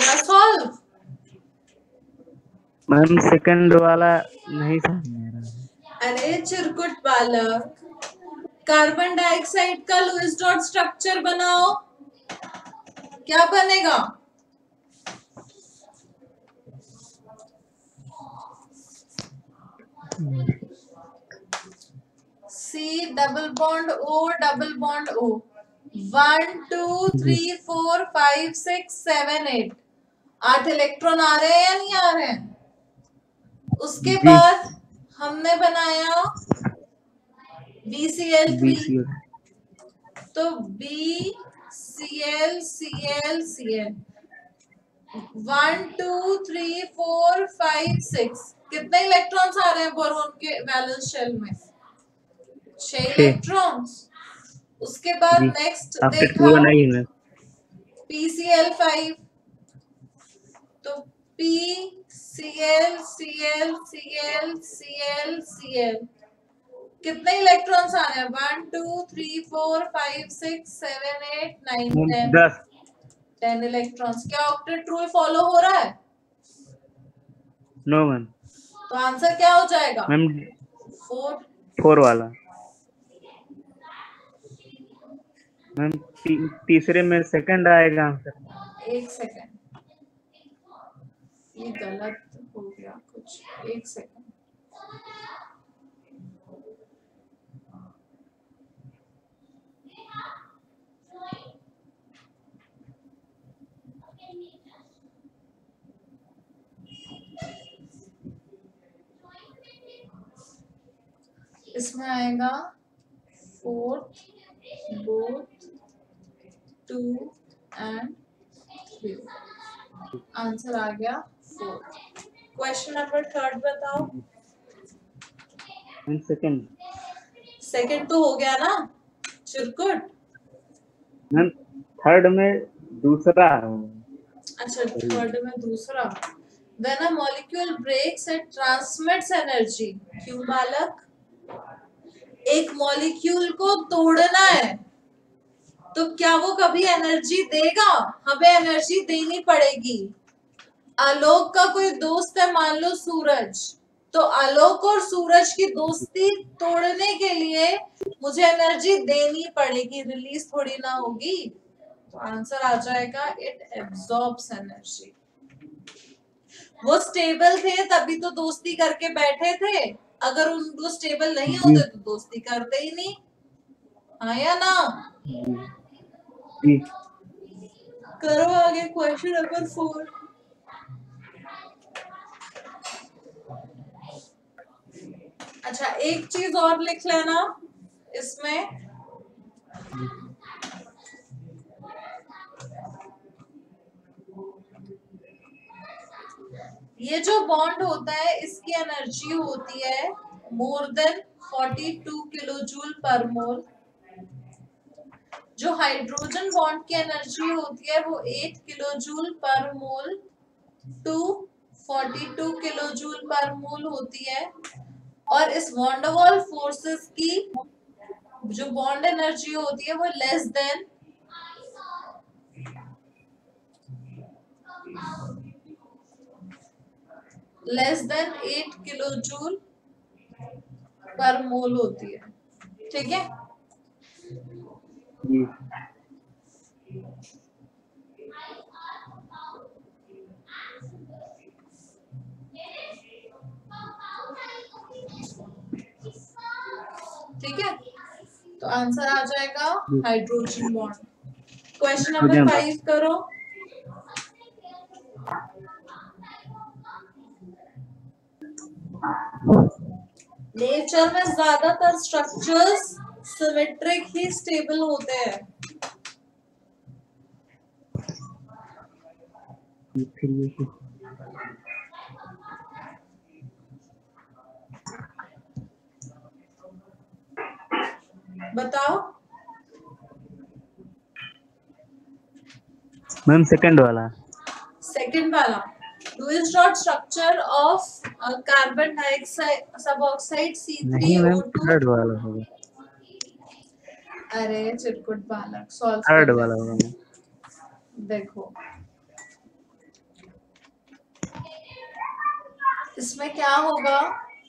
Solve. Ma'am second वाला नहीं समझ में आ रहा। अरे चिरकुट बालक, कार्बन डाइऑक्साइड का लुईस डॉट स्ट्रक्चर बनाओ, क्या बनेगा? C double bond O double bond O, one two three four five six seven eight, आठ इलेक्ट्रॉन आ रहे हैं या नहीं आ रहे हैं? उसके जी। बाद हमने बनाया B C L three, BCl तो B C L C L C L, one two three four five six, कितने इलेक्ट्रॉन्स आ रहे हैं बोरोन के वैलेंस शेल में? छह छह। इलेक्ट्रॉन्स। उसके बाद जी। नेक्स्ट आपके देखा पूरा नहीं है। पी सी एल फाइव, तो P C L C L C L C L C L, कितने इलेक्ट्रॉन्स आ रहे हैं? One two three four five six seven eight nine ten, दस। Ten electrons. क्या ऑक्टेट रूल फॉलो हो रहा है? No ma'am. तो आंसर क्या हो जाएगा? Ma'am four. फोर वाला। मैम ती, तीसरे में सेकंड आएगा आंसर। एक सेकंड, ये गलत हो गया कुछ, एक सेकंड। इसमें आएगा fourth, both, two and three. Answer आ गया फोर्थ। क्वेश्चन नंबर थर्ड बताओ। सेकंड। सेकंड तो हो गया ना चिरकुट? मैम थर्ड में दूसरा है। अच्छा, थर्ड में दूसरा। When a molecule breaks it transmits energy। क्यों बालक? एक मॉलिक्यूल को तोड़ना है तो क्या वो कभी एनर्जी देगा? हमें एनर्जी देनी पड़ेगी। आलोक का कोई दोस्त है, मान लो सूरज, तो आलोक और सूरज की दोस्ती तोड़ने के लिए मुझे एनर्जी देनी पड़ेगी, रिलीज थोड़ी ना होगी। तो आंसर आ जाएगा इट एब्जॉर्ब्स एनर्जी। वो स्टेबल थे तभी तो दोस्ती करके बैठे थे, अगर उनको स्टेबल नहीं होते तो दोस्ती करते ही नहीं। हाँ या ना? जी। करो आगे क्वेश्चन नंबर फोर। अच्छा, एक चीज और लिख लेना इसमें, ये जो बॉन्ड होता है इसकी एनर्जी होती है more than forty two kilojoule per mole. जो हाइड्रोजन बॉन्ड की एनर्जी होती है वो eight kilojoule per mole two forty two kilojoule per mole होती है। और इस वॉन डर वाल्स फोर्सेस की जो बॉन्ड एनर्जी होती है वो less than less than eight kilojoule per mole होती है। ठीक है? जी। ठीक है, तो आंसर आ जाएगा हाइड्रोजन बॉन्ड। क्वेश्चन हो गया। नंबर फाइव करो। नेचर में ज्यादातर स्ट्रक्चर्स सिमेट्रिक ही स्टेबल होते हैं। फिर ये बताओ। मैम सेकंड वाला। सेकंड वाला, Lewis dot structure of carbon dioxide suboxide C नहीं three ma'am O two. Third वाला होगा। अरे चिरकुट बालक, सॉल्व थर्ड कर वाला ले। होगा। देखो, इसमें क्या होगा,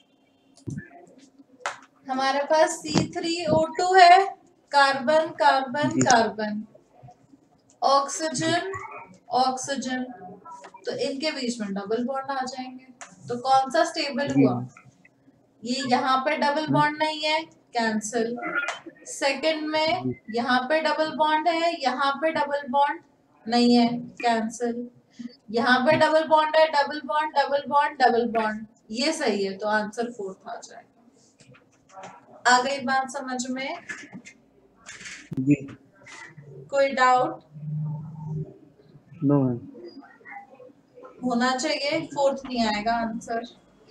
हमारे पास सी थ्री ओ टू है, कार्बन कार्बन जी कार्बन, ऑक्सीजन ऑक्सीजन, तो इनके बीच में डबल बॉन्ड आ जाएंगे। तो कौन सा स्टेबल जी हुआ, ये यहाँ पे डबल हाँ, बॉन्ड नहीं है, कैंसिल। सेकंड में जी यहाँ पे डबल बॉन्ड है, यहाँ पे डबल बॉन्ड नहीं है, कैंसिल। यहाँ पे डबल बॉन्ड है, double bond double bond double bond, ये सही है, तो आंसर फोर्थ आ जाएगा। आ गई बात समझ में? जी कोई डाउट नो मैम। होना चाहिए, फोर्थ नहीं आएगा आंसर।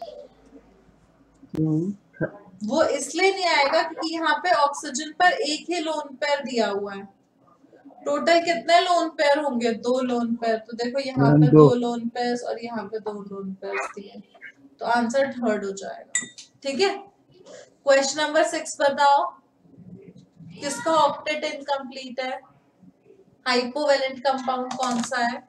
क्यों? वो इसलिए नहीं आएगा क्योंकि यहाँ पे ऑक्सीजन पर एक ही लोन पेयर दिया हुआ है। टोटल कितने लोन पेयर होंगे, दो लोन पेयर। तो देखो यहाँ मैम पे दो। दो लोन पेयर्स और यहाँ पे दो लोन पेयर्स दिए, तो आंसर थर्ड हो जाएगा। ठीक है, क्वेश्चन नंबर सिक्स बताओ, किसका ऑक्टेट इनकम्प्लीट है, हाइपोवेलेंट कंपाउंड कौन सा है?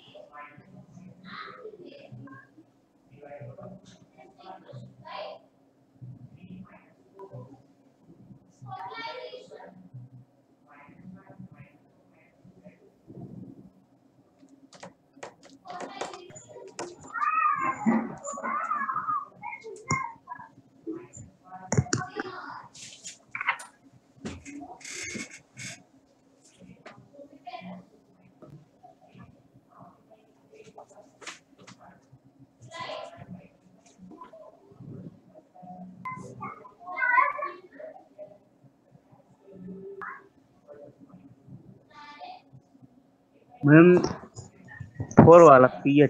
मैम फोर वाला PH.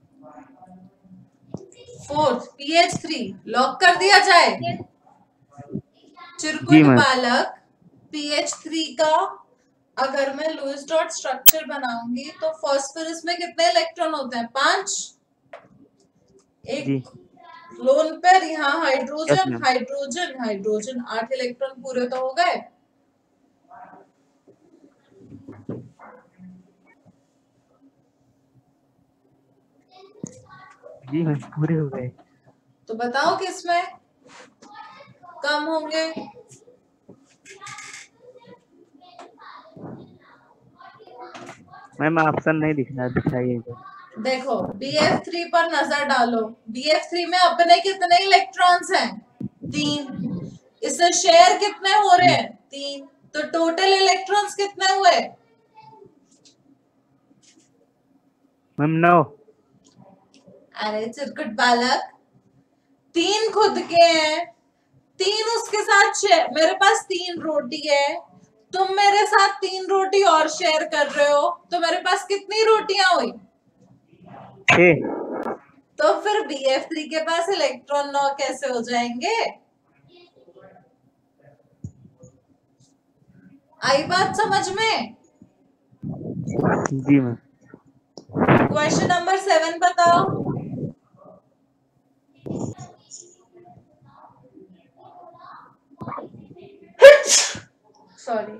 Fourth PH three lock कर दिया जाए। जी चिरकुट मैम। बालक पीएच थ्री का अगर मैं लुईस डॉट स्ट्रक्चर बनाऊंगी तो फॉस्फोरस में कितने इलेक्ट्रॉन होते हैं, पांच। एक जी लोन पेयर, यहाँ yes hydrogen ma'am. Hydrogen hydrogen, आठ इलेक्ट्रॉन पूरे तो हो गए। जी मैम पूरे हो गए। तो बताओ किसमें कम होंगे? मैम ऑप्शन नहीं दिख रहा है, दिखाइए इधर। देखो बी एफ थ्री पर नजर डालो, बी एफ थ्री में अपने कितने इलेक्ट्रॉन्स हैं, तीन। इससे शेयर कितने हो रहे जी हैं, तीन। तो टोटल इलेक्ट्रॉन्स कितने हुए? मैम नौ। अरे चिरकुट बालक, तीन खुद के हैं, तीन उसके साथ शेयर। मेरे पास तीन रोटी है, तुम मेरे साथ तीन रोटी और शेयर कर रहे हो, तो मेरे पास कितनी रोटियां हुई? छः। तो फिर बी एफ थ्री के पास इलेक्ट्रॉन नौ कैसे हो जाएंगे? आई बात समझ में? जी मैम। क्वेश्चन नंबर सेवन बताओ। सॉरी,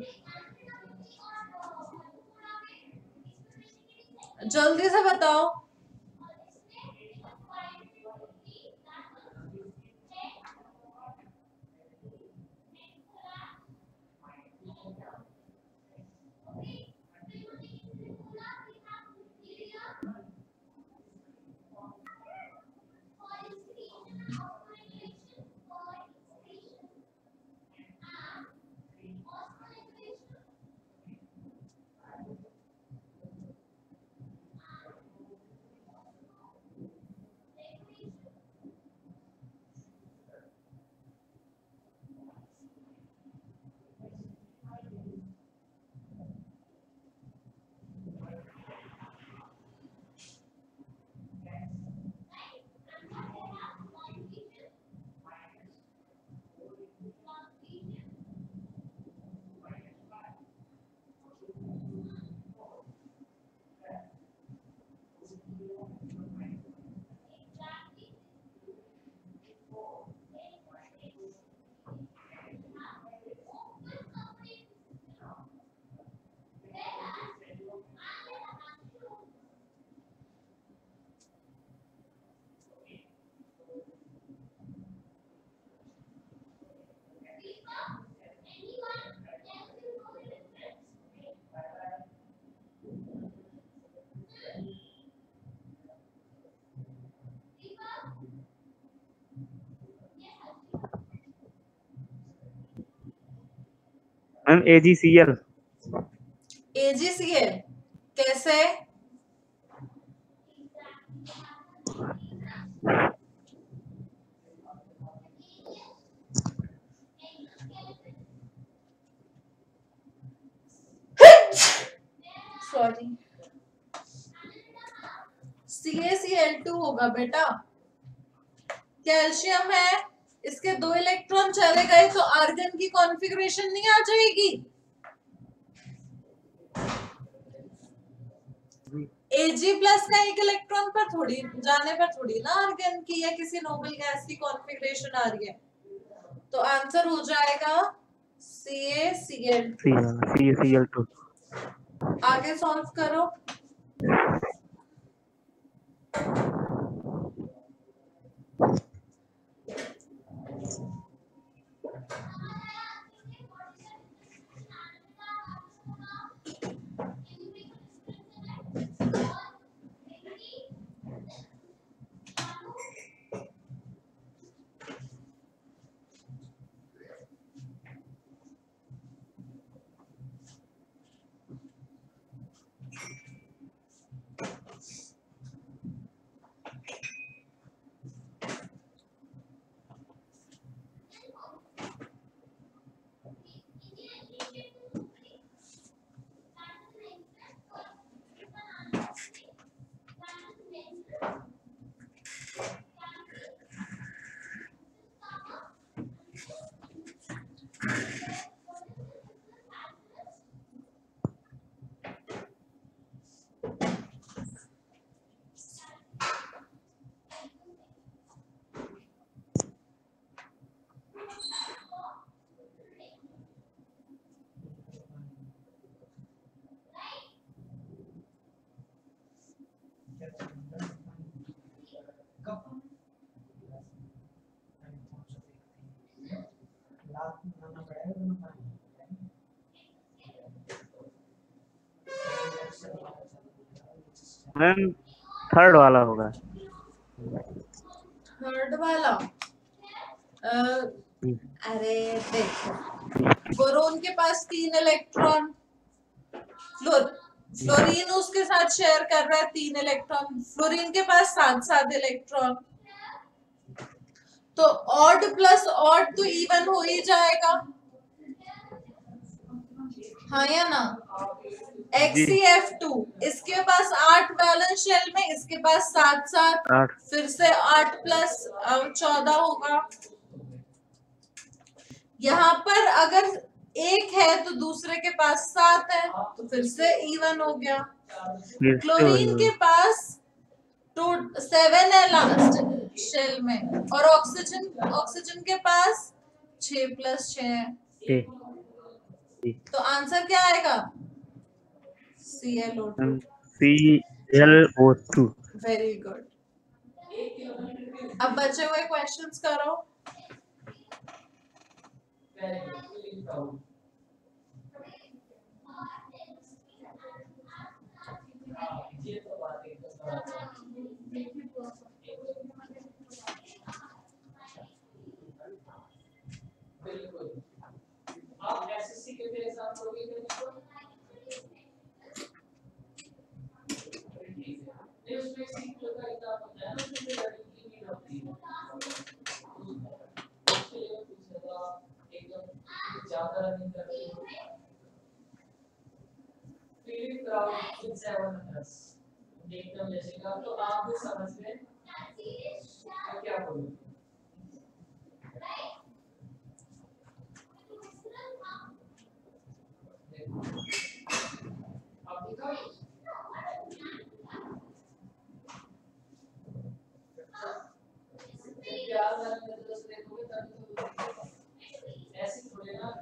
जल्दी से बताओ। Ma'am A G C L. A G C L कैसे? Sorry, C A C L two होगा बेटा। कैल्शियम है, इसके दो इलेक्ट्रॉन चले गए तो आर्गन की कॉन्फ़िगरेशन नहीं आ जाएगी। Ag प्लस का एक इलेक्ट्रॉन पर थोड़ी जाने पर थोड़ी ना आर्गन की या किसी नोबल गैस की कॉन्फ़िगरेशन आ रही है। तो आंसर हो जाएगा C A C L two. C A C L two. आगे सॉल्व करो। मैम थर्ड वाला होगा। थर्ड वाला अ, अरे देखो, बोरोन के पास तीन इलेक्ट्रॉन, फ्लोर फ्लोरीन उसके साथ शेयर कर रहा है तीन इलेक्ट्रॉन, फ्लोरीन के पास सात सात इलेक्ट्रॉन, तो ऑड प्लस ऑड तो इवन हो ही जाएगा, हाँ या ना? एक्स सी एफ टू इसके पास आठ बैलेंस शेल में, इसके पास सात सात, आठ। फिर से आठ प्लस चौदह होगा। यहाँ पर अगर एक है तो दूसरे के पास सात है, तो फिर से इवन हो गया। फिर से क्लोरीन वही के पास टू सेवन है लास्ट शेल में, और ऑक्सीजन ऑक्सीजन के पास छह प्लस छह है, होगा। तो आंसर क्या आएगा? C L O two. C L O two. Very good. अब बचे हुए क्वेश्चंस करो। बिल्कुल, आप एसएससी के लिए एग्जाम दोगे कि नहीं? नहीं, उसमें सीट का एग्जाम होता है ना, उसमें लड़की नहीं होती है, उसके लिए पूछेगा एकदम ज्यादा रनिंग करते हो, feeling crowd with seven plus एकदम जैसेगा, तो आप भी समझ लें तो क्या बोलोगे? आप दिखाओ प्यार वाले दोस्त देखोगे तभी तो दिखेगा, ऐसे थोड़े ना।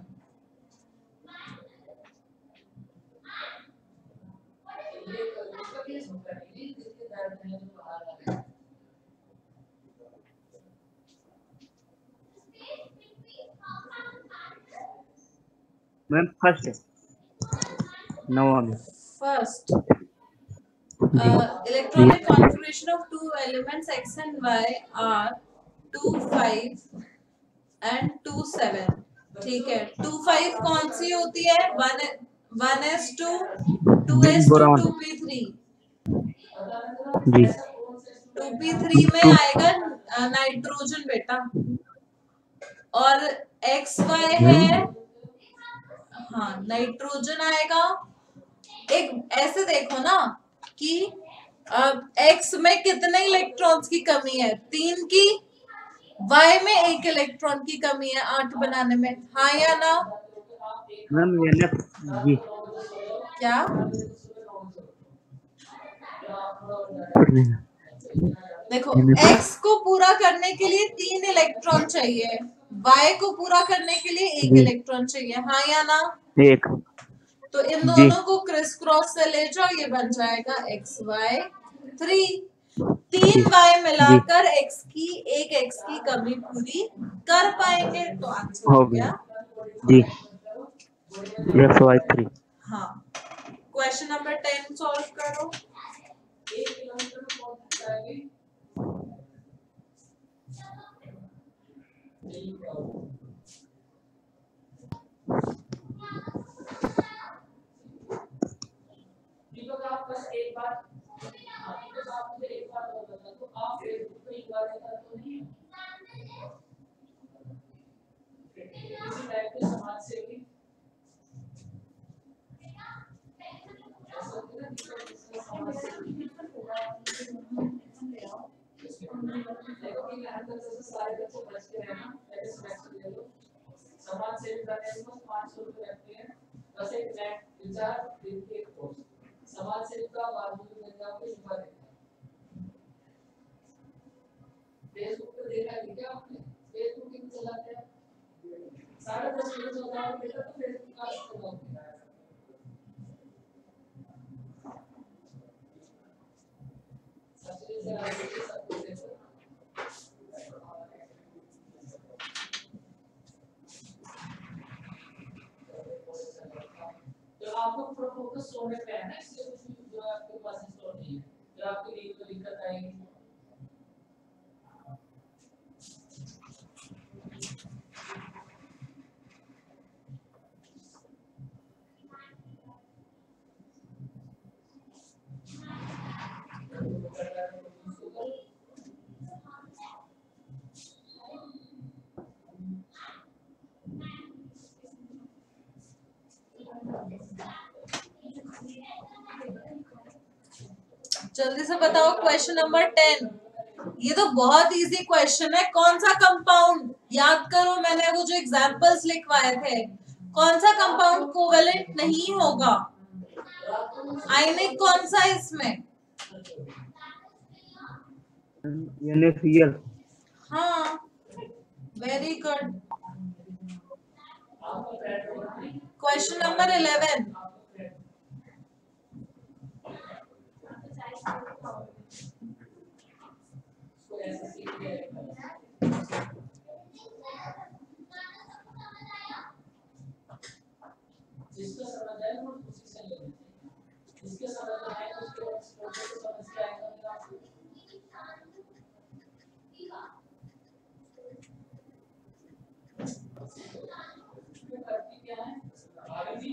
ये उसका केस होता है, ये जिसके दर्द है जो बाहर आ रहा है। मैम फर्स्ट है नवा में। First, uh, electronic configuration of two elements X and Y are two, five and two, seven. ठीक है, टू फाइव कौन सी होती है? One one S two two जी S two boron two P three जी टू पी थ्री में two आएगा नाइट्रोजन बेटा, और एक्स वाई हम्म है, हाँ नाइट्रोजन आएगा। एक ऐसे देखो ना कि अब एक्स में कितने इलेक्ट्रॉन्स की कमी है? तीन की। वाई में एक इलेक्ट्रॉन की कमी है आठ बनाने में, हाँ या ना? मैम एन एफ जी क्या? देखो एन एफ एक्स को पूरा करने के लिए तीन इलेक्ट्रॉन चाहिए, वाई को पूरा करने के लिए एक जी इलेक्ट्रॉन चाहिए, हाँ या ना? एक तो इन जी दोनों को क्रिस क्रॉस से ले जाओ, ये बन जाएगा एक्स वाई थ्री। तीन जी वाई जी मिलाकर एक्स की एक एक्स की कमी पूरी कर पाएंगे, तो आंसर हो हो गया गया। जी एक्स वाई थ्री। हाँ, क्वेश्चन नंबर टेन सॉल्व करो। दीपक आप बस एक बार, हाँ दीपक आप मुझे एक बार और बता दो, आप फेसबुक पे एक बार बता तो नहीं किसी टाइप के समाज सेवी ऐसा होता है ना, दीपक इसमें समाज सेवी देखो कि यहाँ तक जैसे सारे बच्चे बचते हैं ना, ऐसे सेमेस्टर ले लो, समाज सेवी करने में पाँच सौ रुपये लगते हैं, बस एक नेट विचार दिन के एक कोर्स समाज सेवी का बारहवीं में जाओ के शुरू करें। फेसबुक पे देखा है क्या आपने? फेसबुक किन चलाते हैं? साढ़े दस मिनट चलता है बेटा, तो फेसबुक का इस्तेमाल किया है। सबसे से आगे के सब कुछ देखो। तो आपको पूरा फोकस सोने पे है ना, इसलिए कुछ जो आपके पास इंस्टॉल नहीं है, जो आपके लिए तो दिक्कत आएगी। जल्दी से बताओ क्वेश्चन नंबर टेन। ये तो बहुत इजी क्वेश्चन है। कौन सा कंपाउंड, याद करो मैंने वो जो एग्जांपल्स लिखवाए थे, कौन सा कंपाउंड कोवेलेंट नहीं होगा? आयनिक कौन सा इसमें? N A C L. हाँ, very good. Question number eleven. जिसको समझ आए वो उसी से ले लेते हैं, जिसके समझ ना आए उसके उसको समझ के आएगा मेरा करती क्या है आगे जी।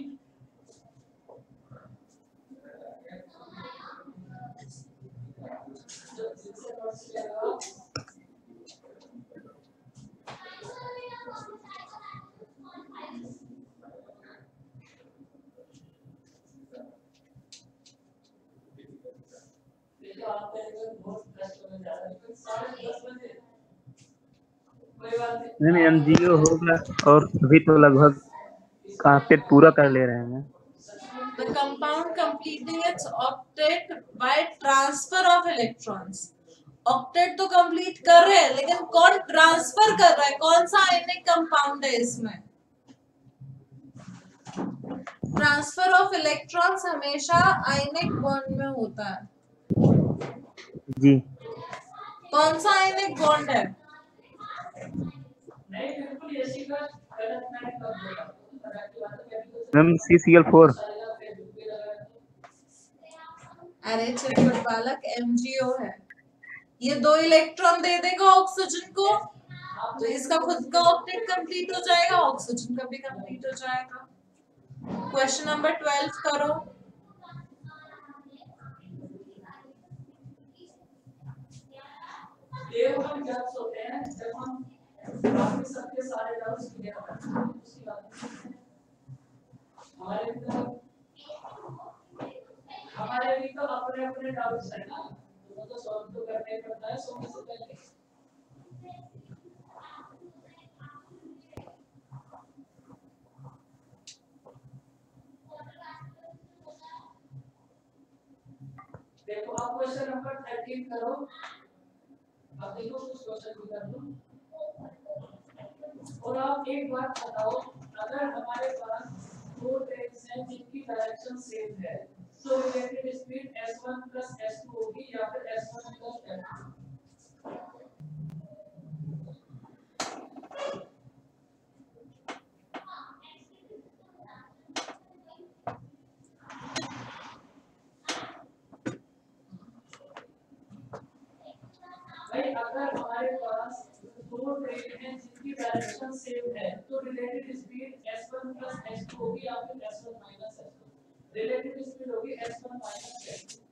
जो जिससे नोट्स लेगा मैम एम जी ओ होगा और अभी तो लगभग काफी पूरा कर ले रहे हैं। The compound completing its octet by transfer of electrons. Octet तो कंप्लीट कर रहे हैं, लेकिन कौन ट्रांसफर कर रहा है? कौन सा आयनिक कंपाउंड है इसमें? ट्रांसफर ऑफ इलेक्ट्रॉन्स हमेशा आयनिक बॉन्ड में होता है जी। कौन सा आयनिक बॉन्ड है? Ma'am C C L four. अरे चिरकुट बालक एम जी ओ है। ये दो इलेक्ट्रॉन दे देगा ऑक्सीजन को, तो इसका खुद का ऑक्टेट कंप्लीट हो जाएगा, ऑक्सीजन का भी कंप्लीट हो जाएगा। क्वेश्चन नंबर ट्वेल्व करो। ये हम जब सोते हैं जब हम बाकी सबके सारे डाउट्स क्लियर करते हैं उसकी बात हमारे भी हमारे भी तो अपने अपने डाउट्स है ना, तो तो सॉल्व तो करने पड़ता है सोने से पहले। देखो आप क्वेश्चन नंबर थर्टीन करो। अब देखो कुछ क्वेश्चन भी कर लो और आप एक बात बताओ, अगर हमारे पास दो ट्रेन्स हैं जिनकी डायरेक्शन सेम है तो relative speed S one plus S two होगी या फिर S one plus S two? भाई अगर हमारे पास दो ट्रेन हैं जिनकी डायरेक्शन सेम है तो relative speed S one plus S two होगी या फिर S one minus S two? Relative speed होगी S one minus S two.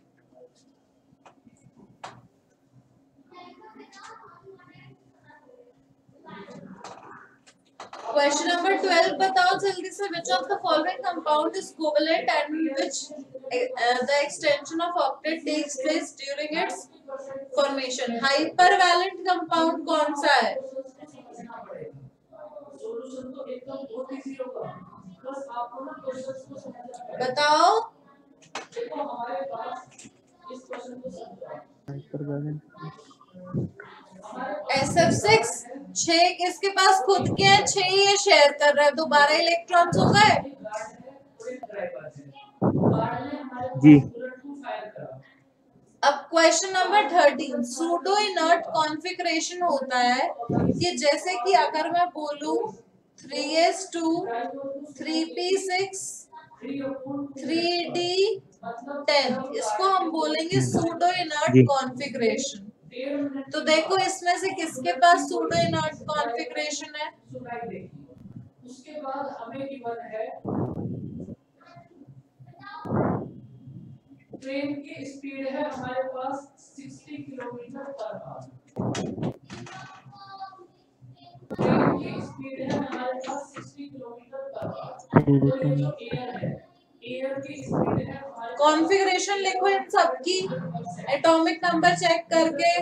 Question number twelve बताओ जल्दी से, which of the following compound is covalent and which uh, the extension of octet takes place during its formation? hypervalent compound कौन सा है? Solution तो एकदम बहुत इजी होगा, बस आपको ना क्वेश्चंस को समझना पड़ेगा। बताओ। देखो हमारे पास इस क्वेश्चन को समझो, एस एफ सिक्स छह किसके पास खुद के हैं, छह ये शेयर कर रहा है, तो बारह इलेक्ट्रॉन्स हो गए। जी। अब question number thirteen, pseudo inert configuration होता है कि जैसे कि अगर मैं बोलूं three S two, three P six, three D ten, इसको हम बोलेंगे सूडो इनर्ट कॉन्फ़िगरेशन। तो देखो इसमें से किसके पास सूडो इनर्ट कॉन्फ़िगरेशन है? उसके बाद हमें गिवन है ट्रेन की स्पीड है हमारे पास साठ किलोमीटर पर आवर। ट्रेन की स्पीड है हमारे पास साठ किलोमीटर पर आवर। तो ये जो एयर है, एयर की स्पीड है हमारे कॉन्फ़िगरेशन लिखो इन सब की, एटॉमिक नंबर चेक करके।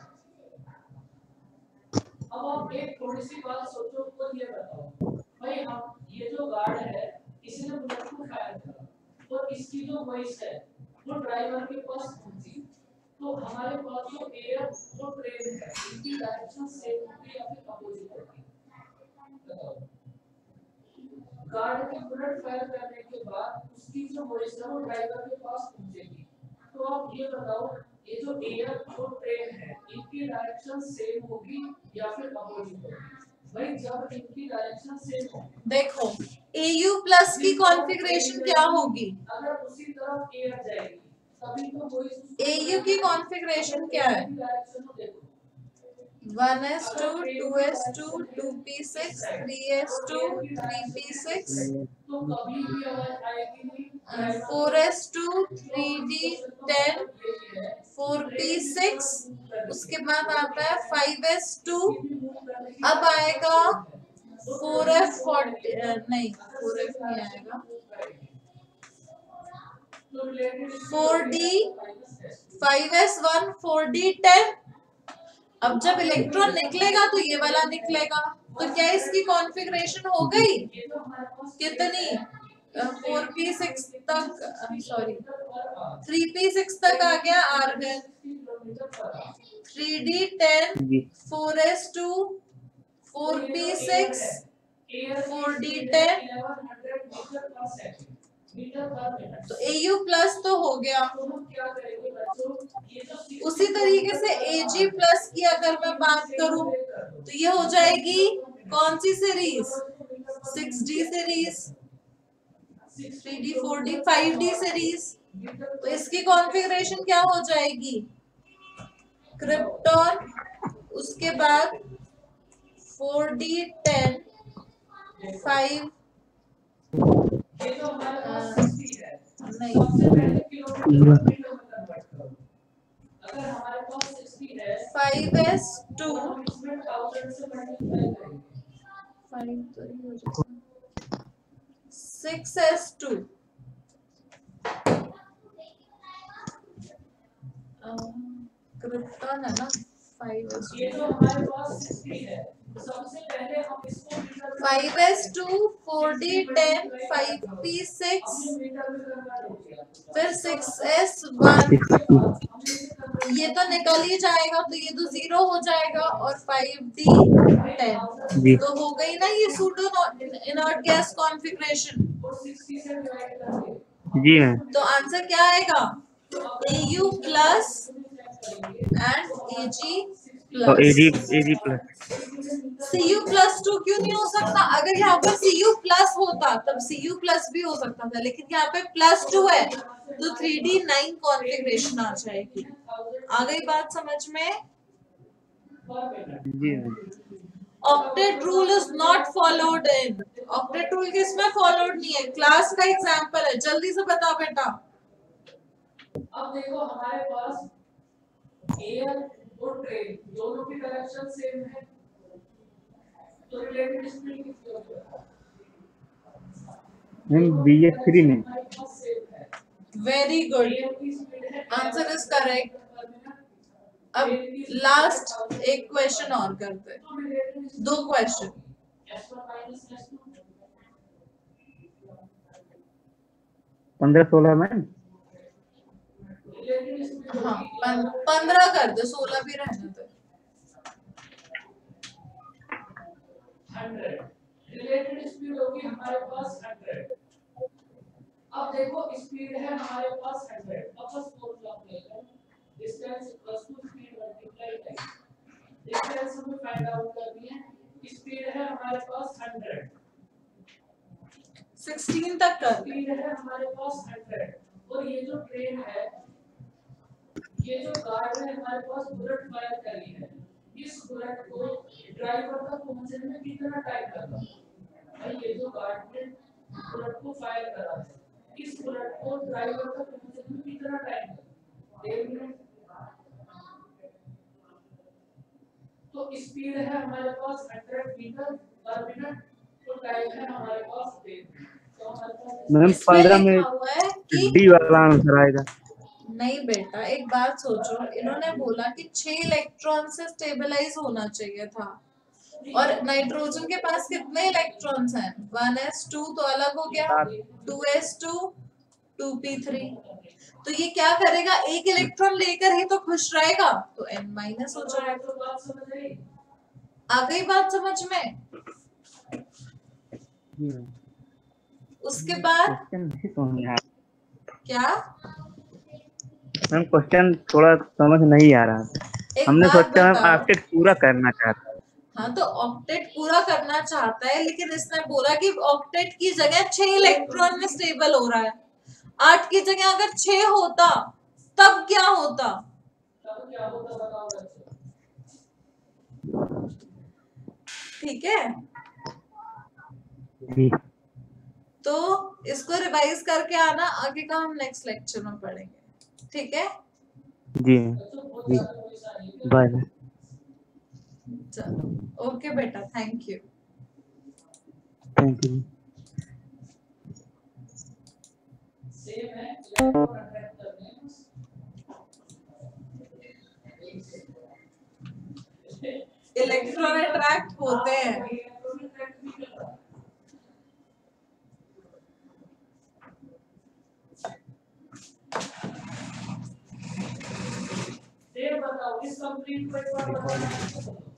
अब आप एक थोड़ी सी बात सोचो, तो ये बताओ भाई, हम ये जो गार्ड है इसने बुलेट को फायर करा और इसकी जो वॉइस है वो ड्राइवर के पास पहुंची, तो हमारे पास जो एयर जो ट्रेन है इनकी डायरेक्शन सेम होगी या फिर अपोजिट होगी? बताओ। गार्ड की बुलेट फायर करने के बाद उसकी जो वॉइस है वो ड्राइवर के पास पहुंचेगी, तो आप ये बताओ ये जो एयर जो ट्रेन है इनकी डायरेक्शन सेम होगी या फिर अपोजिट होगी? भाई जब इनकी डायरेक्शन सेम होगी, देखो A U प्लस की कॉन्फ़िगरेशन क्या होगी? अगर उसी तरफ एयर जाएगी तभी तो वही A U की कॉन्फ़िगरेशन क्या है? डायरेक्शन को देखो, one S two, two S two, two P six, three S two, three P six, तो कभी भी आवाज आएगी नहीं। Four S two, three D ten, four P six, उसके बाद आता है फाइव एस टू, अब आएगा फोर एफ फोर्टी, नहीं फोर एफ नहीं आएगा, four D, five S one, four D ten. अब जब इलेक्ट्रॉन निकलेगा तो ये वाला निकलेगा, तो क्या इसकी कॉन्फ़िगरेशन हो गई? कितनी? फोर पी सिक्स तक, सॉरी थ्री पी सिक्स तक आ गया argon, three D ten, four S two, four P six, four D ten, तो A U प्लस तो हो गया। उसी तरीके से A G प्लस की अगर मैं बात करूं तो ये हो जाएगी कौन सी series? Six D series, three D, four D, five D series. तो इसकी कॉन्फ़िगरेशन क्या हो जाएगी? क्रिप्टॉन, उसके बाद फोर डी टेन फाइव ये जो हमारे पास सिक्सटी है नहीं सबसे पहले किलोमीटर पर मीटर में कन्वर्ट करो। अगर हमारे पास सिक्सटी है फाइव एस टू तो हम इसमें थाउजेंड से मल्टीप्लाई करेंगे। फाइव तो ये हो जाएगा सिक्स एस टू क्रिप्टॉन है ना फाइव एस ये जो हमारे पास सिक्सटी है सबसे पहले हम इसको मीटर में five S two four D ten five P six हमने मीटर में कन्वर्ट हो गया। फिर सिक्स एस वन उसके बाद हमने इसे कन्वर्ट ये तो निकल ही जाएगा तो ये तो जीरो हो जाएगा और फाइव डी टेन जी तो हो गई ना ये सूडो इनर्ट गैस कॉन्फ़िगरेशन। और सिक्सटी से डिवाइड करके जी मैम तो आंसर क्या आएगा Au प्लस एंड Ag और A G plus. A G plus Cu plus two क्यों नहीं हो सकता? अगर यहाँ पर Cu प्लस होता तब Cu प्लस भी हो सकता था लेकिन यहाँ पे प्लस टू है तो थ्री डी नाइन कॉन्फ़िगरेशन आ जाएगी। आ गई बात समझ में? जी ma'am octet rule is not followed in octet rule किसमें फॉलोड नहीं है? क्लास का एग्जांपल है, जल्दी से बता बेटा। अब देखो हमारे पास एयर और ट्रेन दोनों की डायरेक्शन सेम है तो रिलेटिव स्पीड कितनी होगी? मैम बी एस थ्री में हमारे पास सेम है। वेरी गुड, एयर की स्पीड है आंसर इज करेक्ट। अब लास्ट एक क्वेश्चन और करते हैं, तो रिलेटिव दो question. S one minus S two पंद्रह सोलह मैम रिलेटिव स्पीड हाँ पंद्रह कर दो, सोलह भी रहने दो। हंड्रेड रिलेटेड स्पीड होगी हमारे पास हंड्रेड। अब देखो स्पीड है हमारे पास हंड्रेड। अब बस फॉर्मूला अप्लाई करो, distance equals to speed multiply time. Distance हमें फाइंड आउट करनी है, स्पीड है हमारे पास हंड्रेड, सिक्सटीन तक कर। स्पीड है हमारे पास हंड्रेड और ये जो ट्रेन है ये जो गार्ड है हमारे पास बुलेट फायर करी है, इस बुलेट को ड्राइवर तक पहुंचने में कितना टाइम लगा? भाई ये जो गार्ड ने बुलेट को फायर करा है इस बुलेट को ड्राइवर तक पहुंचने में कितना टाइम लगा? डेढ़ मिनट। तो स्पीड है हमारे पास हंड्रेड मीटर पर मिनट तो टाइम है हमारे पास डेढ़ मिनट। तो हमारे पास मैम इसमें पंद्रह में लिखा हुआ है कि डी वाला आंसर आएगा। नहीं बेटा, एक बात सोचो, इन्होंने बोला कि छह इलेक्ट्रॉन से स्टेबलाइज होना चाहिए था और नाइट्रोजन के पास कितने इलेक्ट्रॉन्स हैं? वन एस टू तो अलग हो गया, two S two, two P three. तो ये क्या करेगा? एक इलेक्ट्रॉन लेकर ही तो खुश रहेगा तो n माइनस हो जाएगा। तो बात समझ आई? आ गई बात समझ में? जी मैम उसके बाद क्वेश्चन नहीं समझ में आ क्या? मैम क्वेश्चन थोड़ा समझ नहीं आ रहा। एक हमने बात सोचा मैम बताओ। ऑक्टेट पूरा करना चाहता है। हाँ तो ऑक्टेट पूरा करना चाहता है लेकिन इसने बोला कि ऑक्टेट की जगह छह इलेक्ट्रॉन में स्टेबल हो रहा है। आठ की जगह अगर छह होता तब क्या होता? तब क्या होता बताओ बच्चों? ठीक है, जी तो इसको रिवाइज करके आना, आगे का हम नेक्स्ट लेक्चर में पढ़ेंगे। ठीक है, जी जी बाय। चलो ओके बेटा, thank you. Thank you. Same है इलेक्ट्रॉन अट्रैक्ट करने इलेक्ट्रॉन अट्रैक्ट होते हैं। इलेक्ट्रॉन अट्रैक्ट भी करता है। ये बताओ इस कंप्लीट को एक बार बताना।